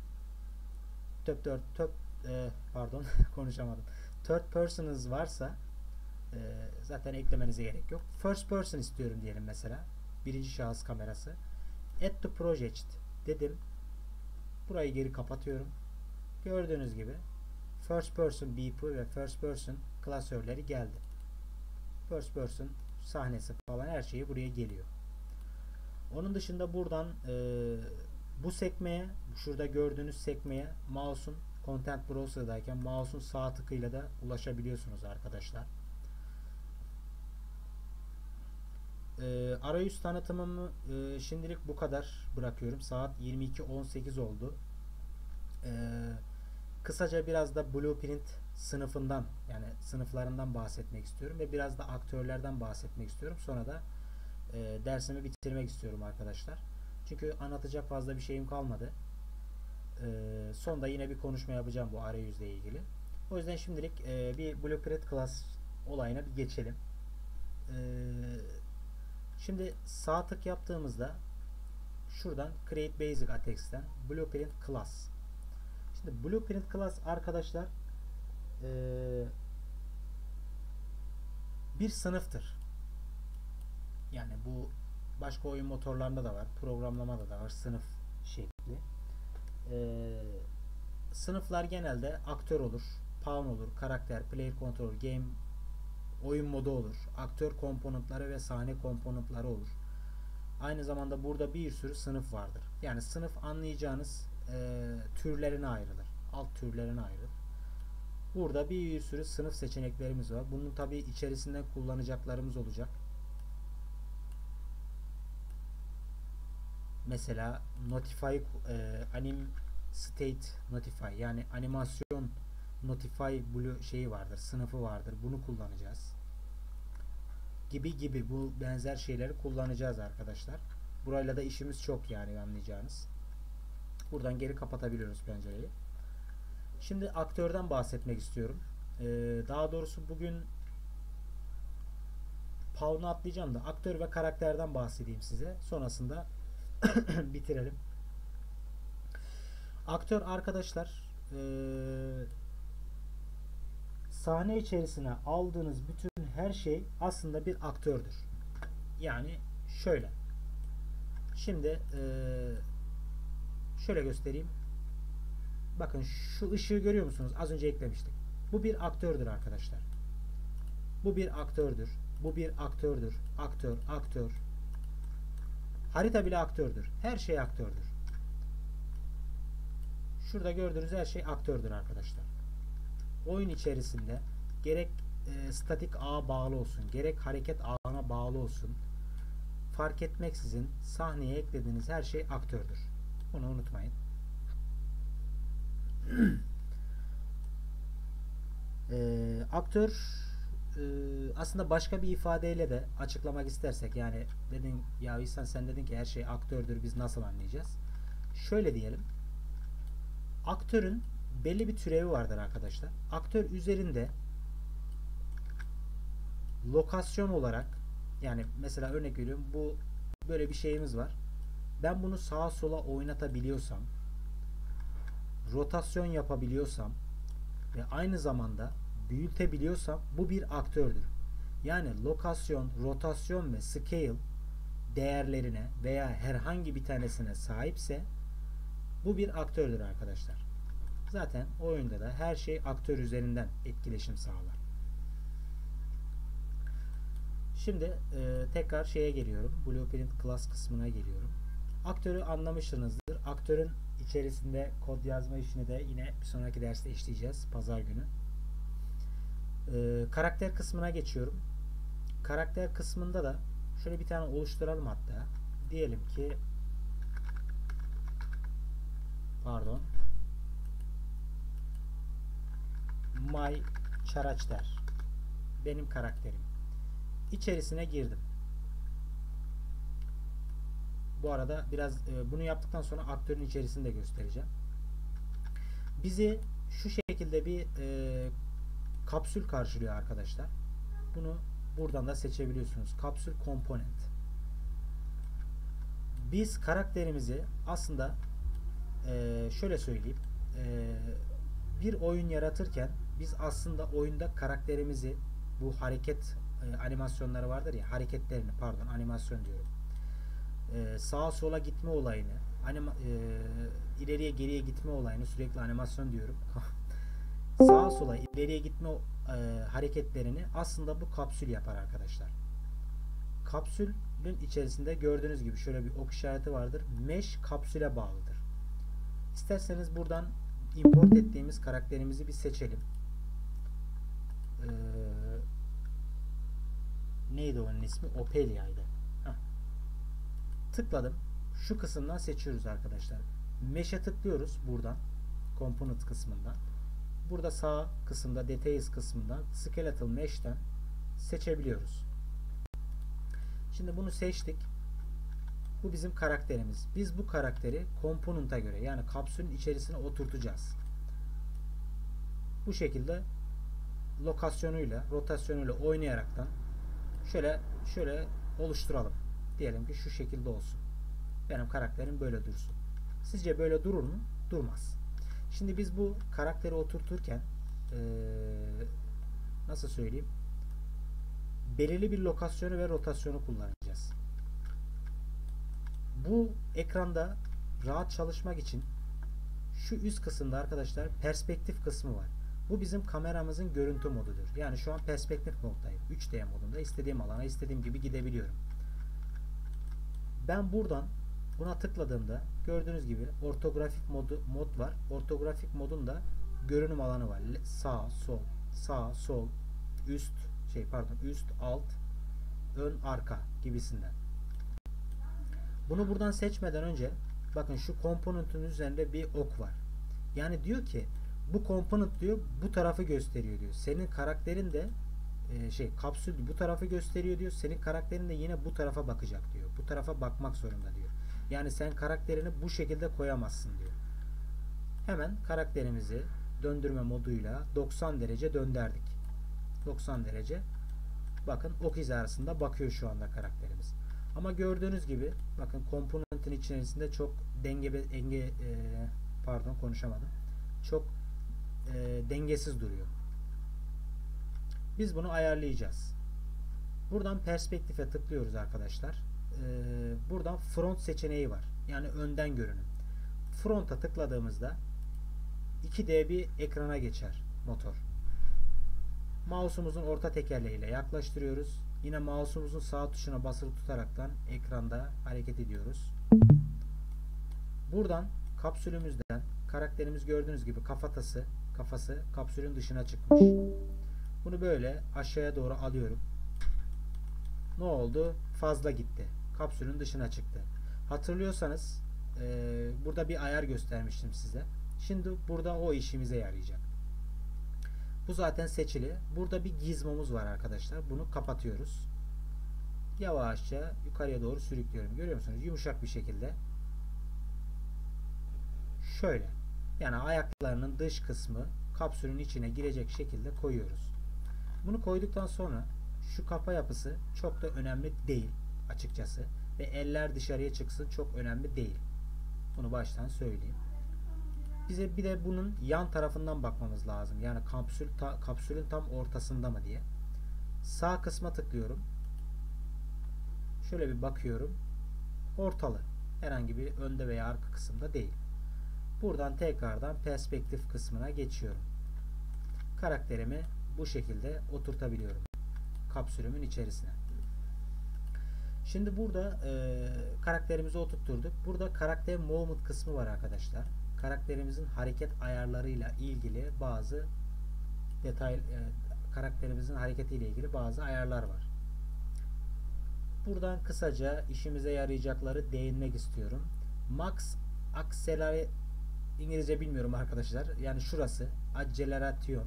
pardon konuşamadım. Third person'ınız varsa zaten eklemenize gerek yok. First person istiyorum diyelim mesela. Birinci şahıs kamerası. Add to project dedim. Burayı geri kapatıyorum. Gördüğünüz gibi first person beep'i ve first person klasörleri geldi. First person sahnesi falan her şeyi buraya geliyor. Onun dışında buradan bu sekmeye, şurada gördüğünüz sekmeye mouse'un, Content Browser'dayken mouse'un sağ tıkıyla da ulaşabiliyorsunuz arkadaşlar. Arayüz tanıtımımı şimdilik bu kadar bırakıyorum. Saat 22:18 oldu. Kısaca biraz da Blueprint sınıfından, yani sınıflarından bahsetmek istiyorum ve biraz da aktörlerden bahsetmek istiyorum. Sonra da dersimi bitirmek istiyorum arkadaşlar. Çünkü anlatacak fazla bir şeyim kalmadı. Sonda yine bir konuşma yapacağım bu arayüzle ilgili. O yüzden şimdilik bir Blueprint Class olayına bir geçelim. E, Şimdi sağ tık yaptığımızda şuradan Create Basic Attex'ten Blueprint Class. Şimdi Blueprint Class arkadaşlar bir sınıftır. Yani bu başka oyun motorlarında da var. Programlamada da var. Sınıf şekli. Sınıflar genelde aktör olur. Pawn olur. Karakter, player controller, game oyun modu olur. Aktör komponentleri ve sahne komponentleri olur. Aynı zamanda burada bir sürü sınıf vardır. Yani sınıf anlayacağınız türlerine ayrılır. Alt türlerine ayrılır. Burada bir sürü sınıf seçeneklerimiz var. Bunun tabi içerisinde kullanacaklarımız olacak. Mesela notify, anim state notify, yani animasyon notify blue şeyi vardır, sınıfı vardır. Bunu kullanacağız. Gibi bu benzer şeyleri kullanacağız arkadaşlar. Burayla da işimiz çok, yani anlayacağınız. Buradan geri kapatabiliyoruz pencereyi. Şimdi aktörden bahsetmek istiyorum. Daha doğrusu bugün Pawn'u atlayacağım da aktör ve karakterden bahsedeyim size. Sonrasında bitirelim. Aktör arkadaşlar, sahne içerisine aldığınız bütün her şey aslında bir aktördür. Yani şöyle. Şimdi şöyle göstereyim. Bakın şu ışığı görüyor musunuz? Az önce eklemiştik. Bu bir aktördür arkadaşlar. Bu bir aktördür. Bu bir aktördür. Aktör. Harita bile aktördür. Her şey aktördür. Şurada gördüğünüz her şey aktördür arkadaşlar. Oyun içerisinde gerek statik ağa bağlı olsun, gerek hareket ağına bağlı olsun, fark etmeksizin sahneye eklediğiniz her şey aktördür. Bunu unutmayın. Aktör aslında başka bir ifadeyle de açıklamak istersek, yani dedin ya İhsan, sen dedin ki her şey aktördür, biz nasıl anlayacağız? Şöyle diyelim. Aktörün belli bir türevi vardır arkadaşlar. Aktör üzerinde lokasyon olarak, yani mesela örnek veriyorum, bu böyle bir şeyimiz var. Ben bunu sağa sola oynatabiliyorsam, rotasyon yapabiliyorsam ve aynı zamanda büyütebiliyorsam bu bir aktördür. Yani lokasyon, rotasyon ve scale değerlerine veya herhangi bir tanesine sahipse bu bir aktördür arkadaşlar. Zaten oyunda da her şey aktör üzerinden etkileşim sağlar. Şimdi tekrar şeye geliyorum. Blueprint Class kısmına geliyorum. Aktörü anlamışsınızdır. Aktörün içerisinde kod yazma işini de yine bir sonraki derste işleyeceğiz. Pazar günü. Karakter kısmına geçiyorum. Karakter kısmında da şöyle bir tane oluşturalım hatta. Diyelim ki My Çaraçter. Benim karakterim. İçerisine girdim. Bu arada biraz bunu yaptıktan sonra aktörün içerisinde göstereceğim. Bizi şu şekilde bir kapsül karşılıyor arkadaşlar. Bunu buradan da seçebiliyorsunuz. Kapsül komponent. Biz karakterimizi aslında şöyle söyleyeyim. Bir oyun yaratırken biz aslında oyunda karakterimizi, bu hareket animasyonları vardır ya, hareketlerini, animasyon diyorum. Sağa sola gitme olayını, ileriye geriye gitme olayını, sürekli animasyon diyorum. Sağa sola ileriye gitme hareketlerini aslında bu kapsül yapar arkadaşlar. Kapsülün içerisinde gördüğünüz gibi şöyle bir ok işareti vardır. Mesh kapsüle bağlıdır. İsterseniz buradan import ettiğimiz karakterimizi bir seçelim. Neydi onun ismi? Ophelia'ydı. Tıkladım. Şu kısımdan seçiyoruz arkadaşlar. Mesh'e tıklıyoruz buradan. Component kısmından. Burada sağ kısımda Details kısmından Skeletal Mesh'ten seçebiliyoruz. Şimdi bunu seçtik. Bu bizim karakterimiz. Biz bu karakteri component'a göre yani kapsülün içerisine oturtacağız. Bu şekilde lokasyonuyla, rotasyonuyla oynayaraktan şöyle oluşturalım. Diyelim ki şu şekilde olsun. Benim karakterim böyle dursun. Sizce böyle durur mu? Durmaz. Şimdi biz bu karakteri oturturken nasıl söyleyeyim? Belirli bir lokasyonu ve rotasyonu kullanacağız. Bu ekranda rahat çalışmak için şu üst kısımda arkadaşlar perspektif kısmı var. Bu bizim kameramızın görüntü modudur. Yani şu an perspektif moddayım. 3D modunda istediğim alana istediğim gibi gidebiliyorum. Ben buradan buna tıkladığımda gördüğünüz gibi ortografik mod var. Ortografik modun da görünüm alanı var. Sağ, sol, üst, üst, alt, ön, arka gibisinden. Bunu buradan seçmeden önce bakın şu komponentin üzerinde bir ok var. Yani diyor ki bu komponent diyor bu tarafı gösteriyor diyor. Senin karakterin de kapsül bu tarafı gösteriyor diyor. Senin karakterin de yine bu tarafa bakacak diyor. Bu tarafa bakmak zorunda diyor. Yani sen karakterini bu şekilde koyamazsın diyor. Hemen karakterimizi döndürme moduyla 90 derece döndürdük. 90 derece. Bakın ok hizasında bakıyor şu anda karakterimiz. Ama gördüğünüz gibi bakın komponentin içerisinde çok çok dengesiz duruyor. Biz bunu ayarlayacağız. Buradan perspektife tıklıyoruz arkadaşlar. Buradan front seçeneği var. Yani önden görünüm. Front'a tıkladığımızda 2D bir ekrana geçer motor. Mouse'umuzun orta tekerleğiyle yaklaştırıyoruz. Yine mouse'umuzun sağ tuşuna basılı tutaraktan ekranda hareket ediyoruz. Buradan kapsülümüzden karakterimiz gördüğünüz gibi kafası kapsülün dışına çıkmış. Bunu böyle aşağıya doğru alıyorum. Ne oldu? Fazla gitti. Kapsülün dışına çıktı. Hatırlıyorsanız burada bir ayar göstermiştim size. Şimdi burada o işimize yarayacak. Bu zaten seçili. Burada bir gizmomuz var arkadaşlar. Bunu kapatıyoruz. Yavaşça yukarıya doğru sürüklüyorum. Görüyor musunuz? Yumuşak bir şekilde. Şöyle. Yani ayaklarının dış kısmı kapsülün içine girecek şekilde koyuyoruz. Bunu koyduktan sonra şu kafa yapısı çok da önemli değil açıkçası. Ve eller dışarıya çıksın çok önemli değil. Bunu baştan söyleyeyim. Bize bir de bunun yan tarafından bakmamız lazım. Yani kapsülün tam ortasında mı diye. Sağ kısma tıklıyorum. Şöyle bir bakıyorum. Ortalı. Herhangi bir önde veya arka kısımda değil. Buradan tekrardan perspektif kısmına geçiyorum. Karakterimi bu şekilde oturtabiliyorum. Kapsülümün içerisine. Şimdi burada karakterimizi oturtturduk. Burada karakter movement kısmı var arkadaşlar. Karakterimizin hareket ayarlarıyla ilgili bazı karakterimizin hareketiyle ilgili bazı ayarlar var. Buradan kısaca işimize yarayacakları değinmek istiyorum. Max Accelerate İngilizce bilmiyorum arkadaşlar. Yani şurası Acceleration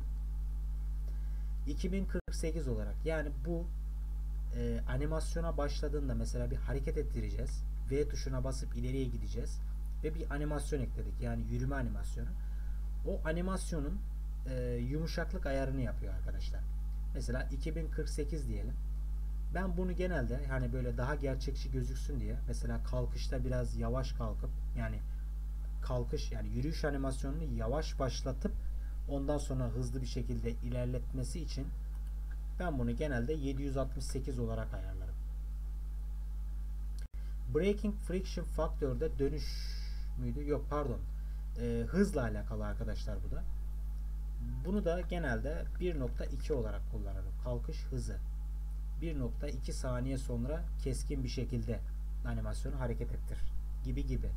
2048 olarak yani bu animasyona başladığında mesela bir hareket ettireceğiz. V tuşuna basıp ileriye gideceğiz. Ve bir animasyon ekledik. Yani yürüme animasyonu. O animasyonun yumuşaklık ayarını yapıyor arkadaşlar. Mesela 2048 diyelim. Ben bunu genelde hani böyle daha gerçekçi gözüksün diye mesela kalkışta biraz yavaş kalkıp yani yürüyüş animasyonunu yavaş başlatıp ondan sonra hızlı bir şekilde ilerletmesi için ben bunu genelde 768 olarak ayarlarım. Braking Friction Factor'da dönüş müydü? Yok pardon. Hızla alakalı arkadaşlar bu da. Bunu da genelde 1.2 olarak kullanırım. Kalkış hızı. 1.2 saniye sonra keskin bir şekilde animasyonu hareket ettir. Gibi.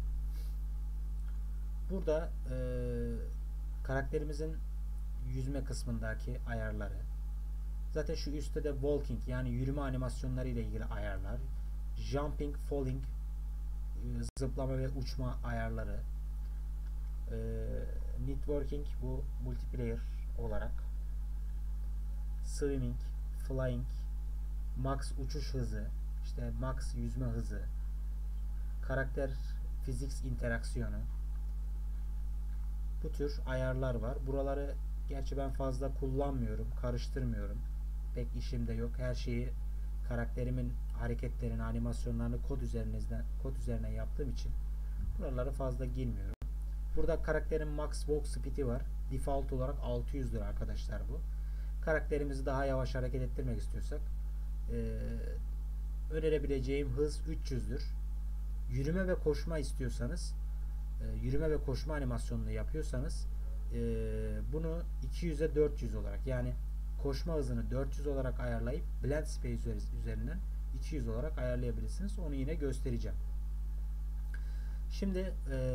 Burada karakterimizin yüzme kısmındaki ayarları. Zaten şu üstte de walking yani yürüme animasyonları ile ilgili ayarlar. Jumping, falling, zıplama ve uçma ayarları. Networking bu multiplayer olarak. Swimming, flying, max uçuş hızı, işte max yüzme hızı, karakter fiziks interaksiyonu, bu tür ayarlar var. Buraları gerçi ben fazla kullanmıyorum, karıştırmıyorum. Pek işimde yok. Her şeyi karakterimin hareketlerini, animasyonlarını kod üzerine yaptığım için buraları fazla girmiyorum. Burada karakterin max walk speed'i var. Default olarak 600'dür arkadaşlar bu. Karakterimizi daha yavaş hareket ettirmek istiyorsak önerebileceğim hız 300'dür. Yürüme ve koşma istiyorsanız, yürüme ve koşma animasyonunu yapıyorsanız bunu 200'e 400 olarak, yani koşma hızını 400 olarak ayarlayıp blend space üzerinden 200 olarak ayarlayabilirsiniz. Onu yine göstereceğim. Şimdi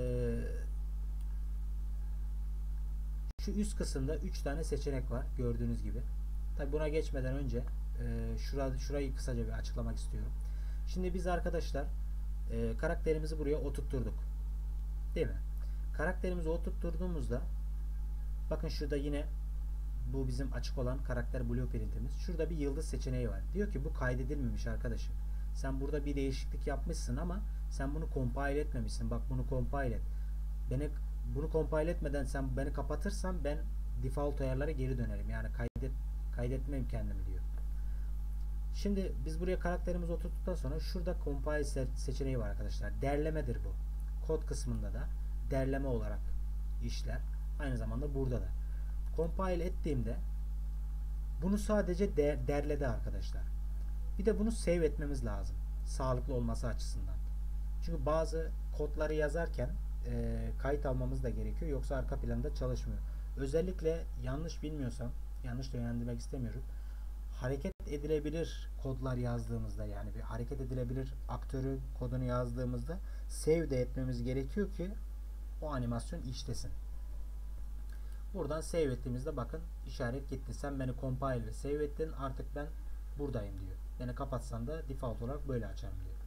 şu üst kısımda 3 tane seçenek var gördüğünüz gibi. Tabi buna geçmeden önce şurayı kısaca bir açıklamak istiyorum. Şimdi biz arkadaşlar karakterimizi buraya oturtturduk. Değil mi? Karakterimizi oturtturduğumuzda bakın şurada yine bu bizim açık olan karakter blueprint'imiz. Şurada bir yıldız seçeneği var. Diyor ki bu kaydedilmemiş arkadaşım. Sen burada bir değişiklik yapmışsın ama sen bunu compile etmemişsin. Bak bunu compile et. Bunu compile etmeden sen beni kapatırsan ben default ayarlara geri dönerim. Yani kaydetmem kendimi diyor. Şimdi biz buraya karakterimizi oturttuktan sonra şurada compile seçeneği var arkadaşlar. Derlemedir bu. Kod kısmında da derleme olarak işler. Aynı zamanda burada da. Compile ettiğimde bunu sadece derledi arkadaşlar. Bir de bunu save etmemiz lazım. Sağlıklı olması açısından. Çünkü bazı kodları yazarken kayıt almamız da gerekiyor. Yoksa arka planda çalışmıyor. Özellikle yanlış bilmiyorsam, yanlış da yönlendirmek istemiyorum. Hareket edilebilir kodlar yazdığımızda, yani bir hareket edilebilir aktörün kodunu yazdığımızda save de etmemiz gerekiyor ki o animasyon işlesin. Buradan save ettiğimizde bakın işaret gitti. Sen beni compile ve save ettin. Artık ben buradayım diyor. Beni kapatsan da default olarak böyle açarım diyor.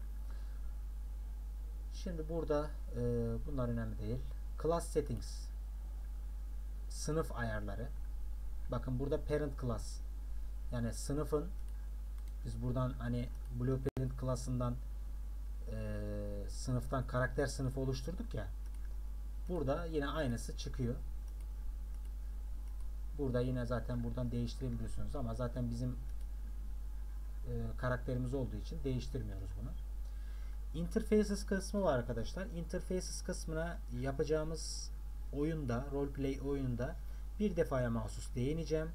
Şimdi burada bunlar önemli değil. Class settings, sınıf ayarları. Bakın burada parent class, yani sınıfın, biz buradan hani blueprint class'ından sınıftan karakter sınıfı oluşturduk ya. Burada yine aynısı çıkıyor. Burada yine zaten buradan değiştirebiliyorsunuz ama zaten bizim karakterimiz olduğu için değiştirmiyoruz bunu. Interfaces kısmı var arkadaşlar. Interfaces kısmına yapacağımız oyunda, roleplay oyununda bir defaya mahsus değineceğim.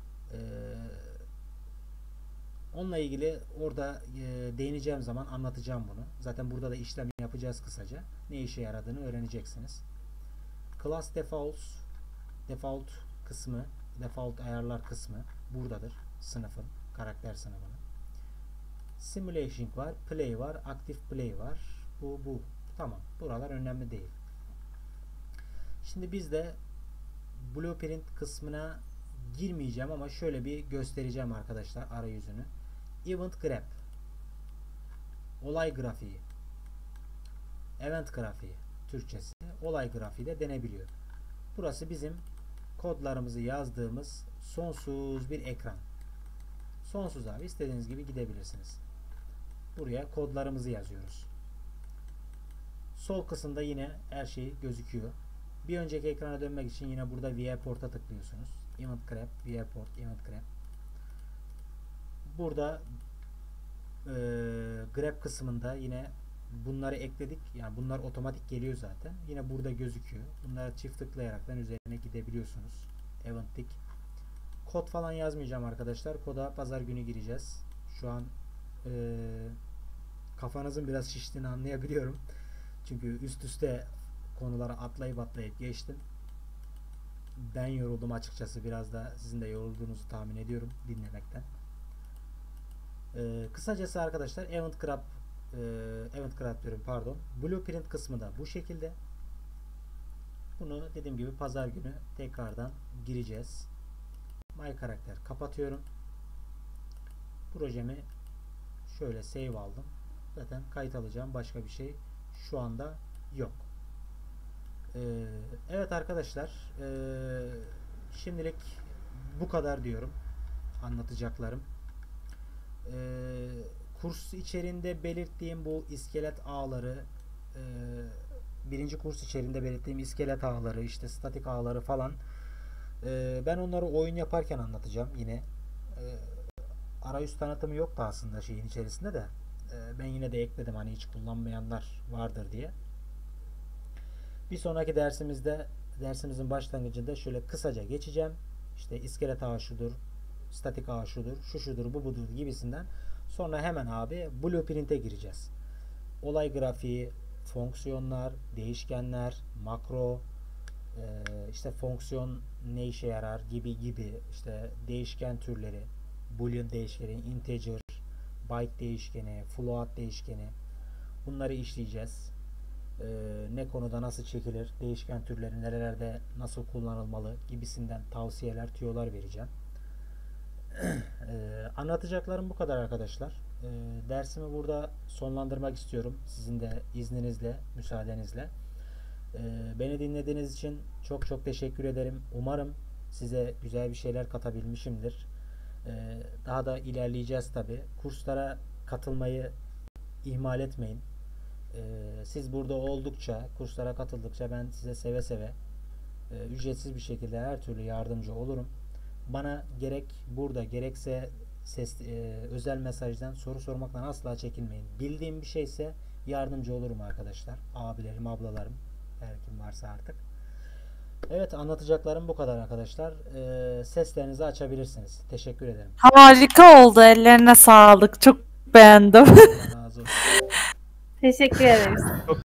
Onunla ilgili orada değineceğim zaman anlatacağım bunu. Zaten burada da işlem yapacağız kısaca. Ne işe yaradığını öğreneceksiniz. Class default kısmı, default ayarlar kısmı buradadır. Sınıfın, karakter sınıfının. Simulation var, play var, active play var. Bu. Tamam. Buralar önemli değil. Şimdi biz de blueprint kısmına girmeyeceğim ama şöyle bir göstereceğim arkadaşlar arayüzünü. Event graph, olay grafiği, event grafiği Türkçesi, olay grafiği de denebiliyor. Burası bizim kodlarımızı yazdığımız sonsuz bir ekran. Sonsuz abi, istediğiniz gibi gidebilirsiniz. Buraya kodlarımızı yazıyoruz. Sol kısımda yine her şey gözüküyor. Bir önceki ekrana dönmek için yine burada viewport'a tıklıyorsunuz. Event graph, viewport, event graph. Burada graph kısmında yine bunları ekledik. Yani bunlar otomatik geliyor zaten. Yine burada gözüküyor. Bunlara çift tıklayaraktan üzerine gidebiliyorsunuz. Event'lik. Kod falan yazmayacağım arkadaşlar. Koda pazar günü gireceğiz. Şu an kafanızın biraz şiştiğini anlayabiliyorum. Çünkü üst üste konulara atlayıp geçtim. Ben yoruldum açıkçası. Biraz da sizin de yorulduğunuzu tahmin ediyorum dinlemekten. Kısacası arkadaşlar event graph diyorum, pardon. Blueprint kısmı da bu şekilde. Bunu dediğim gibi pazar günü tekrardan gireceğiz. My karakter kapatıyorum. Projemi şöyle save aldım. Zaten kayıt alacağım başka bir şey şu anda yok. Evet arkadaşlar, şimdilik bu kadar diyorum anlatacaklarım. kurs içerisinde belirttiğim bu iskelet ağları, e, birinci kurs içerisinde belirttiğim iskelet ağları, işte statik ağları falan, ben onları oyun yaparken anlatacağım yine. Arayüz tanıtımı yoktu aslında şeyin içerisinde de. Ben yine de ekledim, hani hiç kullanmayanlar vardır diye. Bir sonraki dersimizde, dersimizin başlangıcında şöyle kısaca geçeceğim. İşte iskelet ağı şudur, statik ağ şudur, şu şudur, bu budur gibisinden. Sonra hemen abi blueprint'e gireceğiz. Olay grafiği, fonksiyonlar, değişkenler, makro, işte fonksiyon ne işe yarar gibi gibi, işte değişken türleri, boolean değişkeni, integer, byte değişkeni, float değişkeni, bunları işleyeceğiz. Ne konuda nasıl çekilir, değişken türleri nerelerde nasıl kullanılmalı gibisinden tavsiyeler, tüyolar vereceğim. Anlatacaklarım bu kadar arkadaşlar. Dersimi burada sonlandırmak istiyorum. Sizin de izninizle, müsaadenizle. Beni dinlediğiniz için çok çok teşekkür ederim. Umarım size güzel bir şeyler katabilmişimdir. Daha da ilerleyeceğiz tabi. Kurslara katılmayı ihmal etmeyin. Siz burada oldukça, kurslara katıldıkça ben size seve seve ücretsiz bir şekilde her türlü yardımcı olurum. Bana gerek burada gerekse özel mesajdan soru sormaktan asla çekinmeyin. Bildiğim bir şeyse yardımcı olurum arkadaşlar. Abilerim, ablalarım, her kim varsa artık. Evet, anlatacaklarım bu kadar arkadaşlar. Seslerinizi açabilirsiniz. Teşekkür ederim. Harika oldu. Ellerine sağlık. Çok beğendim. Allah razı olsun. Teşekkür ederiz. Çok